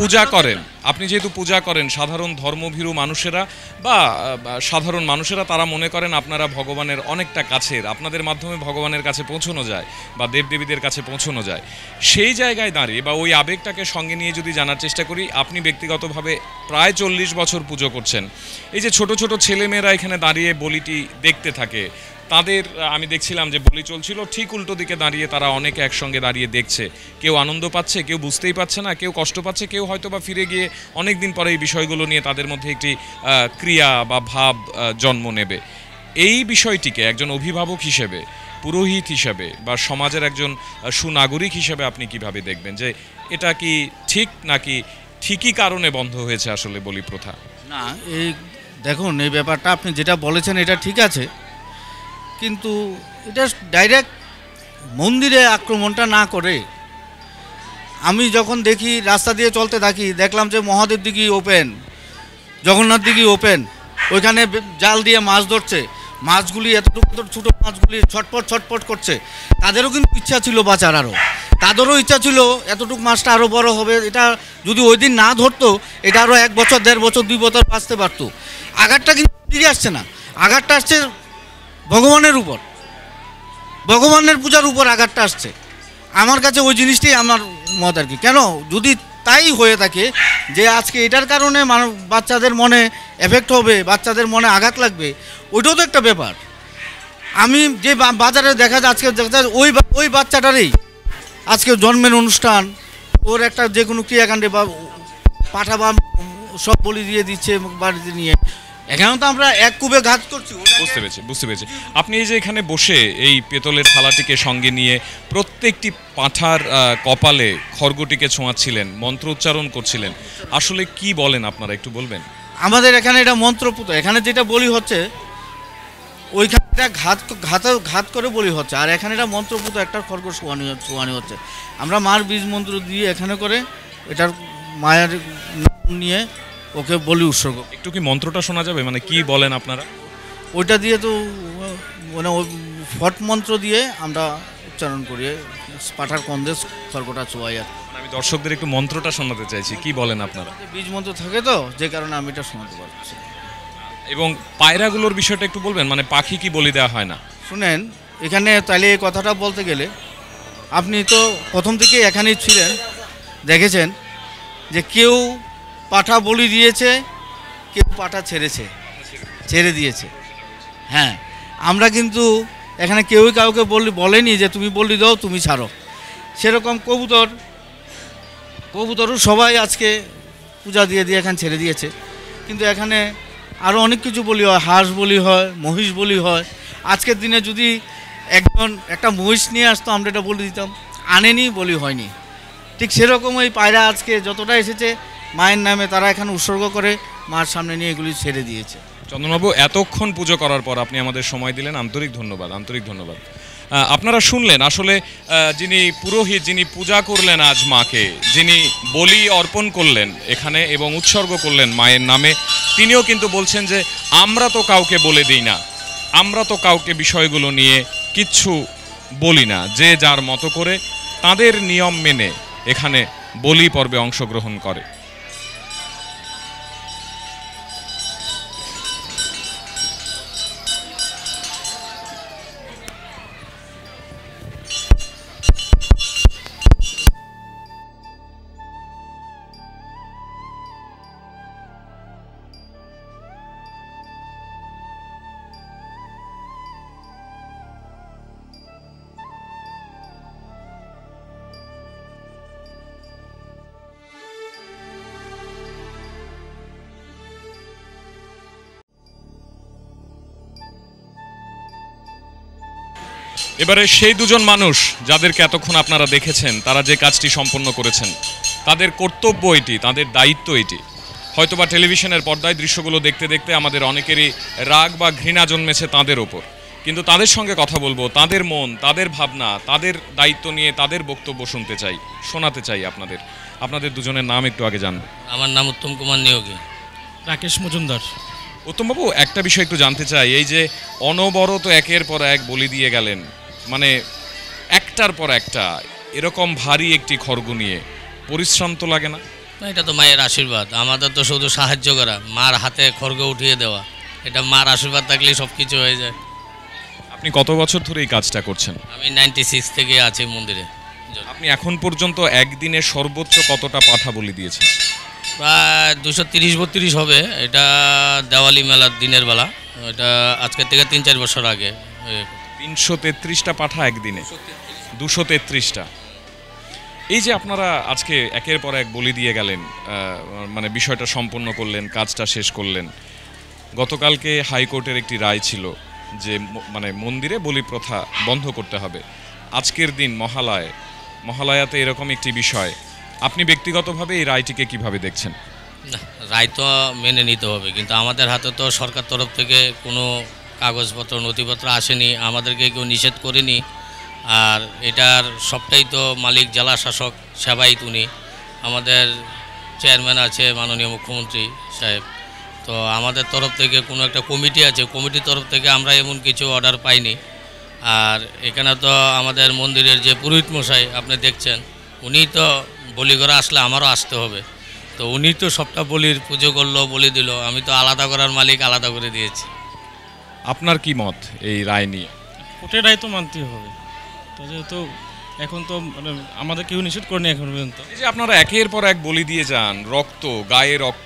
যেহেতু পূজা করেন সাধারণ ধর্মভীরু মানুষেরা বা সাধারণ মানুষেরা তারা মনে করেন আপনারা ভগবানের অনেকটা কাছের, আপনাদের মাধ্যমে ভগবানের কাছে পৌঁছানো যায় বা দেবদেবীদের কাছে পৌঁছানো যায়। সেই জায়গায় দাঁড়িয়ে বা ওই আবেগটাকে সঙ্গে নিয়ে যদি জানার চেষ্টা করি, আপনি ব্যক্তিগতভাবে প্রায় 40 বছর পুজো করছেন, এই যে ছোট ছোট ছেলেমেয়েরা এখানে দাঁড়িয়ে বলিটি দেখতে থাকে, তাদের আমি দেখছিলাম যে বলি চলছিল, ঠিক উল্টো দিকে দাঁড়িয়ে তারা অনেকে একসঙ্গে দাঁড়িয়ে দেখছে, কেউ আনন্দ পাচ্ছে, কেউ বুঝতেই পারছে না, কেউ কষ্ট পাচ্ছে, কেউ হয়তো বা ফিরে গিয়ে অনেক দিন পরে এই বিষয়গুলো নিয়ে তাদের মধ্যে একটি ক্রিয়া বা ভাব জন্ম নেবে। এই বিষয়টিকে একজন অভিভাবক হিসেবে, পুরোহিত হিসেবে বা সমাজের একজন সুনাগরিক হিসেবে আপনি কিভাবে দেখবেন যে এটা কি ঠিক নাকি ঠিকই কারণে বন্ধ হয়েছে আসলে বলি প্রথা? না, এই দেখুন, এই ব্যাপারটা আপনি যেটা বলেছেন এটা ঠিক আছে, কিন্তু এটা ডাইরেক্ট মন্দিরে আক্রমণটা না করে, আমি যখন দেখি রাস্তা দিয়ে চলতে থাকি, দেখলাম যে মহাদেব দিঘি ওপেন, জগন্নাথ দিঘি ওপেন, ওইখানে জাল দিয়ে মাছ ধরছে, মাছগুলি এতটুকু ছোটো মাছগুলি ছটপট ছটপট করছে, তাদেরও কিন্তু ইচ্ছা ছিল বাঁচার, আরও তাদেরও ইচ্ছা ছিল এতটুকু মাছটা আরও বড় হবে, এটা যদি ওই দিন না ধরতো এটা আরও 1 বছর 1.5 বছর 2 বছর বাঁচতে পারতো। আঘাতটা কিন্তু ফিরে আসছে না, আঘাতটা আসছে ভগবানের উপর, ভগবানের পূজার উপর আঘাতটা আসছে। আমার কাছে ওই জিনিসটাই আমার মত আর কি। কেন যদি তাই হয়ে থাকে যে আজকে এটার কারণে বাচ্চাদের মনে এফেক্ট হবে, বাচ্চাদের মনে আঘাত লাগবে, ওইটাও তো একটা ব্যাপার। আমি যে বাজারে দেখা যায় আজকে ওই বাচ্চাটারই আজকে জন্মের অনুষ্ঠান, ওর একটা যে কোনো ক্রিয়াকাণ্ডে বা পাঠা বা সব বলি দিয়ে দিচ্ছে বাড়িতে নিয়ে, এখানেও তো আমরা এক কূপে ঘাত করছি। বুঝতে পেরেছি। আপনি এই যে এখানে বসে এই পেতলের থালাটিকে সঙ্গে নিয়ে প্রত্যেকটি পাঁঠার কপালে খড়গটিকে ছোঁয়াচ্ছিলেন, মন্ত্র উচ্চারণ করছিলেন, আসলে কি বলেন আপনারা একটু বলবেন? আমাদের এখানে এটা মন্ত্রপুত, এখানে যেটা বলি হচ্ছে ওইখানে এটা ঘাত করে বলি হচ্ছে, আর এখানে এটা মন্ত্রপুত একটা খড়গ শোয়ানি হচ্ছে। আমরা মার বীজ মন্ত্র দিয়ে এখানে করে এটার মায়ের নাম নিয়ে ওকে বলি উৎসর্গ। একটু কি মন্ত্রটা শোনা যাবে, মানে কি বলেন আপনারা? ওইটা দিয়ে তো মানে ফট মন্ত্র দিয়ে আমরা উচ্চারণ করি, পাঠার কন্দেশ খড়গটা চোয়াই। আর আমি দর্শকদের একটু মন্ত্রটা শোনাতে চাইছি, কি বলেন আপনারা? বীজ মন্ত্র থাকে তো, যে কারণে আমি এটা শোনাতে পারছি। এবং পায়রাগুলোর বিষয়টা একটু বলবেন, মানে পাখি কি বলি দেওয়া হয় না? শুনেন, এখানে তাহলে এই কথাটা বলতে গেলে আপনি তো প্রথম থেকে এখানেই ছিলেন, দেখেছেন যে কেউ পাঠা বলি দিয়েছে, কেউ পাঠা ছেড়ে দিয়েছে। হ্যাঁ, আমরা কিন্তু এখানে কেউই কাউকে বলেনি যে তুমি বলি দাও তুমি ছাড়ো। সেরকম কবুতরও সবাই আজকে পূজা দিয়ে এখানে ছেড়ে দিয়েছে। কিন্তু এখানে আরও অনেক কিছু বলি হয়, হাঁস বলি হয়, মহিষ বলি হয়। আজকের দিনে যদি একটা মহিষ নিয়ে আসতো আমরা এটা বলে দিতাম, আনেনি, বলি হয়নি। ঠিক সেরকম ওই পায়রা আজকে যতটা এসেছে মায়ের নামে তারা এখানে উৎসর্গ করে মার সামনে নিয়ে এগুলি ছেড়ে দিয়েছে। চন্দনবাবু, এতক্ষণ পুজো করার পর আপনি আমাদের সময় দিলেন, আন্তরিক ধন্যবাদ। আপনারা শুনলেন আসলে যিনি পুরোহিত, যিনি পূজা করলেন আজ মাকে, যিনি বলি অর্পণ করলেন এখানে এবং উৎসর্গ করলেন মায়ের নামে, তিনিও কিন্তু বলছেন যে আমরা তো কাউকে বলে দিই না, আমরা তো কাউকে বিষয়গুলো নিয়ে কিচ্ছু বলি না, যে যার মতো করে তাদের নিয়ম মেনে এখানে বলি পর্বে অংশগ্রহণ করে। এবারে সেই দুজন মানুষ যাদেরকে এতক্ষণ আপনারা দেখেছেন, তারা যে কাজটি সম্পন্ন করেছেন, তাদের কর্তব্য এটি, তাদের দায়িত্ব এটি। হয়তোবা টেলিভিশনের পর্দায় দৃশ্যগুলো দেখতে দেখতে আমাদের অনেকেরই রাগ বা ঘৃণা জন্মেছে তাদের ওপর, কিন্তু তাদের সঙ্গে কথা বলবো, তাদের মন, তাদের ভাবনা, তাদের দায়িত্ব নিয়ে তাদের বক্তব্য শুনতে চাই, শোনাতে চাই আপনাদের দুজনের নাম একটু আগে জানবো। আমার নাম উত্তম কুমার নিয়োগী। রাকেশ মজুমদার। উত্তমবাবু, একটা বিষয় একটু জানতে চাই, এই যে অনবরত একের পর এক বলি দিয়ে গেলেন, মানে একটার পর একটা এরকম ভারী একটি খড়গ নিয়ে পরিশ্রম তো লাগে না? এটা তো মায়ের আশীর্বাদ, আমাদের তো শুধু সাহায্য করা, মার হাতে খড়গ উঠিয়ে দেওয়া, এটা মার আশীর্বাদ থাকলেই সব কিছু হয়ে যায়। আপনি কত বছর ধরে এই কাজটা করছেন? আমি 96 থেকে আছি মন্দিরে। আপনি এখন পর্যন্ত একদিনে সর্বোচ্চ কতটা পাঠা বলি দিয়েছেন? প্রায় 230-32 হবে। এটা দেওয়ালি মেলার দিনের বেলা, এটা আজকের থেকে 3-4 বছর আগে। 333টা পাঠা একদিনে? 233টা। এই যে আপনারা আজকে একের পর এক বলি দিয়ে গেলেন, মানে বিষয়টা সম্পন্ন করলেন, কাজটা শেষ করলেন। গতকালকে হাইকোর্টের একটি রায় ছিল যে মানে মন্দিরে বলি প্রথা বন্ধ করতে হবে। আজকের দিন মহালয়াতে এরকম একটি বিষয়, আপনি ব্যক্তিগতভাবে এই রায়টিকে কিভাবে দেখছেন? না, রায় তো মেনে নিতে হবে, কিন্তু আমাদের হাতে তো সরকার তরফ থেকে কোনো কাগজপত্র নথিপত্র আসেনি, আমাদেরকে কেউ নিষেধ করেনি। আর এটার সবটাই তো মালিক জেলা শাসক সেবায়িত, উনি আমাদের চেয়ারম্যান আছে মাননীয় মুখ্যমন্ত্রী সাহেব। তো আমাদের তরফ থেকে কোনো একটা কমিটি আছে, কমিটির তরফ থেকে আমরা এমন কিছু অর্ডার পাইনি। আর এখানে তো আমাদের মন্দিরের যে পুরোহিত মশাই আপনি দেখছেন, উনি তো বলি করে আসলে আমারও আসতে হবে, তো উনি তো সবটা বলির পুজো করলো, বলি দিল, আমি তো আলাদা করার মালিক, আলাদা করে দিয়েছি। আপনার কি মত এই রায় নিয়ে? কোর্টের রায় তো মানতেই হবে, তো যেহেতু এখন তো মানে আমাদের কেউ নিষেধ করেনি এখন পর্যন্ত। এই যে আপনারা একের পর এক বলি দিয়ে যান, রক্ত, গায়ে রক্ত,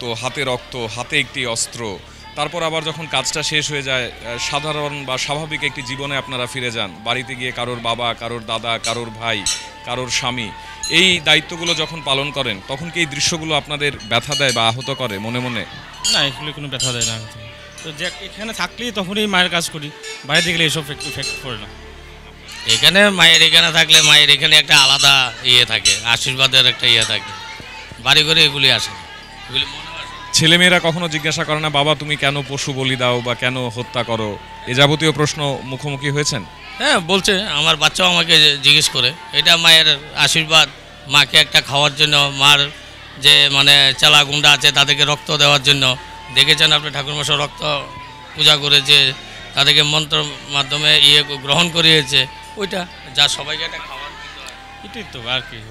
হাতে একটি অস্ত্র, তারপর আবার যখন কাজটা শেষ হয়ে যায় সাধারণ বা স্বাভাবিক একটি জীবনে আপনারা ফিরে যান, বাড়িতে গিয়ে কারোর বাবা, কারোর দাদা, কারোর ভাই, কারোর স্বামী, এই দায়িত্বগুলো যখন পালন করেন, তখন কি এই দৃশ্যগুলো আপনাদের ব্যথা দেয় বা আহত করে মনে মনে? না, এগুলো কোনো ব্যথা দেয় না। তো যে এখানে থাকলেই তখনই মায়ের কাজ করি, বাইরে গেলে এসব ইফেক্ট পড়ে না। এখানে মায়ের এখানে থাকলে মায়ের এখানে একটা আলাদা ইয়ে থাকে, আশীর্বাদের একটা ইয়ে থাকে, বাড়ি করে এগুলি আসে, এগুলি মনে হয়। ছেলেমেয়েরা কখনো জিজ্ঞাসা করে না, বাবা তুমি কেন পশু বলি দাও বা কেন হত্যা করো, এ যাবতীয় প্রশ্ন মুখোমুখি হয়েছেন? হ্যাঁ, বলছে, আমার বাচ্চাও আমাকে জিজ্ঞেস করে। এটা মায়ের আশীর্বাদ, মাকে একটা খাওয়ার জন্য, মার যে মানে চালা গুন্ডা আছে তাদেরকে রক্ত দেওয়ার জন্য। দেখেছেন আপনি ঠাকুরমশাই রক্ত পূজা করেছে, তাদেরকে মন্ত্র মাধ্যমে ইয়ে গ্রহণ করিয়েছে, ওইটা যা সবাইকে একটা খাওয়ার, এটাই তো আর কি।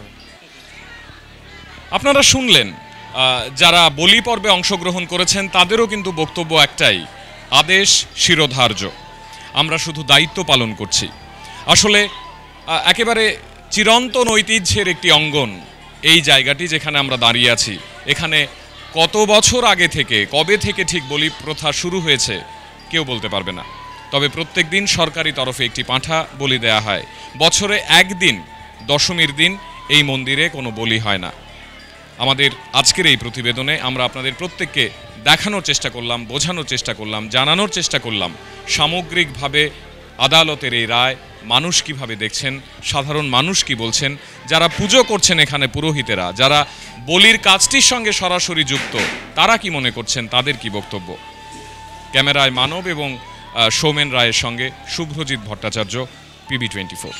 আপনারা শুনলেন, যারা বলি পর্বে অংশগ্রহণ করেছেন তাদেরও কিন্তু বক্তব্য একটাই, আদেশ শিরোধার্য, আমরা শুধু দায়িত্ব পালন করছি। আসলে একেবারে চিরন্তন ঐতিহ্যের একটি অঙ্গন এই জায়গাটি যেখানে আমরা দাঁড়িয়ে আছি। এখানে কত বছর আগে থেকে, কবে থেকে ঠিক বলি প্রথা শুরু হয়েছে কেউ বলতে পারবে না, তবে প্রত্যেক দিন সরকারি তরফে একটি পাঁঠা বলি দেয়া হয়। বছরে একদিন, দশমীর দিন এই মন্দিরে কোনো বলি হয় না। আমাদের আজকের এই প্রতিবেদনে আমরা আপনাদের প্রত্যেককে দেখানোর চেষ্টা করলাম, বোঝানোর চেষ্টা করলাম, জানানোর চেষ্টা করলাম সামগ্রিকভাবে আদালতের এই রায় মানুষ কিভাবে দেখছেন, সাধারণ মানুষ কি বলছেন, যারা পুজো করছেন এখানে পুরোহিতেরা, যারা বলির কাজটির সঙ্গে সরাসরি যুক্ত, তারা কি মনে করছেন, তাদের কি বক্তব্য। ক্যামেরায় মানব এবং সৌমেন রায়ের সঙ্গে শুভ্রজিৎ ভট্টাচার্য, PB24।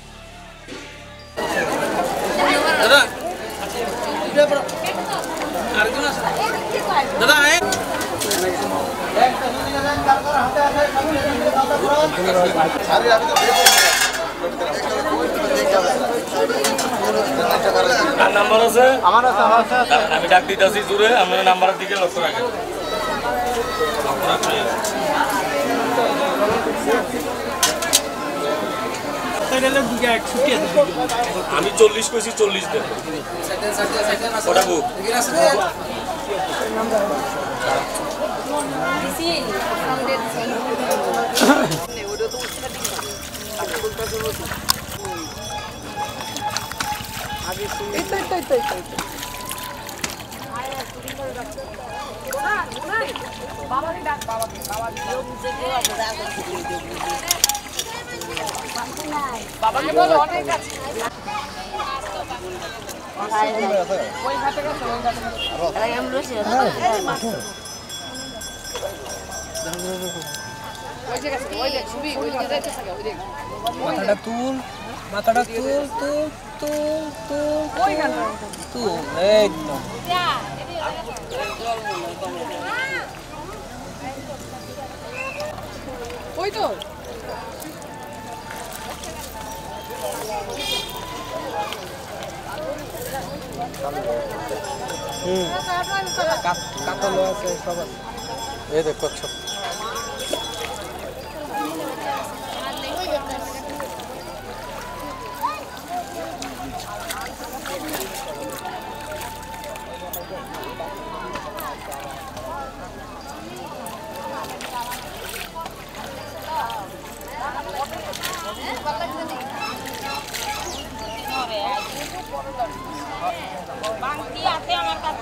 নাম্বার আছে, আমার আছে, আমি ডাক দিতেছি জুড়ে, আমার নাম্বারের দিকে লক্ষ্য রাখেন। আমি 40 কইছি, 40 দেন। ওটা বুক বাবাকে বল অনেক আছে। ওই ঘাটে গেছে, ওই ঘাটে মাথাটা তুল, মাথাটা তুল, তুল তুল তুল তুল, একদম ওই তো কাতলো আছে সব আছে এই দেখো কচ্ছপ বাংতি আছে আমার কাছে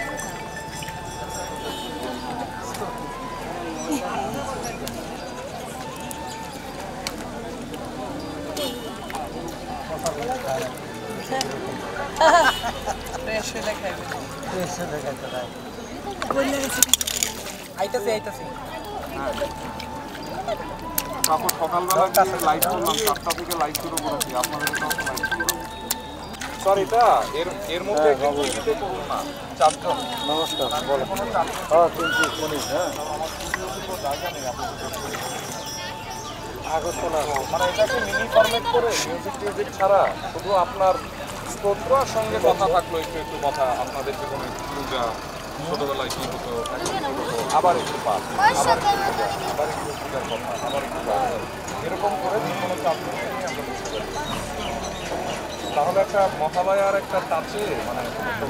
আইতাছে আইতাছে তারপর সকালবেলা লাইভ করলাম 4টা থেকে লাইভ শুরু করেছি আপনাদের স্যার এটা এর মধ্যে টিভিতে করুন না 4 জন নমস্কার বলো হ্যাঁ কিন্তু শুনিস হ্যাঁ আগরতলা মানে এটাকে মিনি ফরম্যাট করে মিউজিক ছাড়া শুধু আপনার স্তোত্রের সঙ্গে কথা থাকলো একটু কথা আপনাদের জীবনে পূজা ছোটবেলায় কি হতো আবার একটু পাঠ আবার একটু পূজার কথা আবার একটু এরকম করে কোনো চাপ নেই আমরা বুঝতে পারি তাহলে একটা মহালয়ার একটা টাচে মানে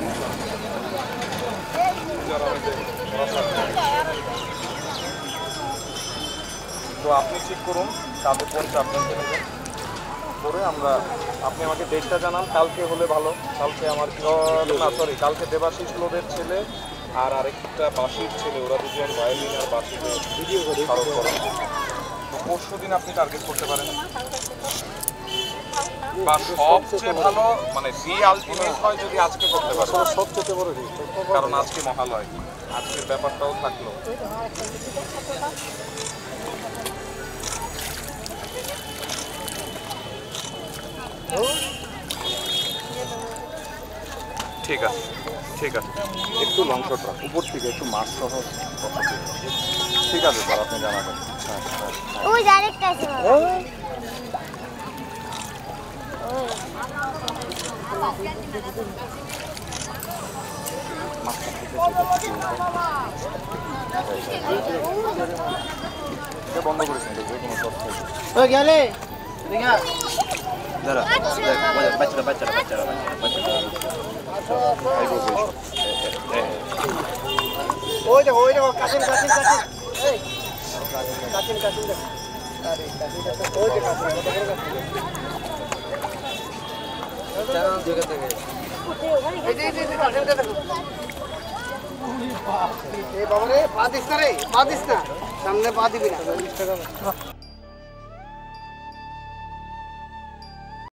তো আপনি ঠিক করুন কাদের কোন চাপটা নেবেন করে আমরা আপনি আমাকে ডেটটা জানান কালকে হলে ভালো কালকে আমার না সরি কালকে দেবাশিস লোদের ছেলে আর আরেকটা বাঁশির ছেলে ওরা দুজন ভায়োলিন আর বাঁশিতে ভিডিও করে খরচ করেন তো পরশু দিন আপনি টার্গেট করতে পারেন বা সবচেয়ে ভালো মানে আলটিমেট হয় যদি আজকে করতে পারেন সবচেয়ে বড় কারণ আজকে মহালয় আজকের ব্যাপারটাও থাকলো ঠিক আছে একটু লং শট রাখ উপর থেকে একটু মাছ সহ ঠিক আছে স্যার আপনি জানাবেন ওই ডাইরেক্ট আছে বন্ধ করেছেন যে কোনো তথ্য ও গেলে দেখা দাঁড়া বাচ্চারা ওই দেখো কাশিন এই কাশিন দেখো আরে কাশিন ওই দেখো জানা জায়গা থেকে এই কাশিনটা দেখো এই বাবা রে পা দিস না সামনে পা দিবি না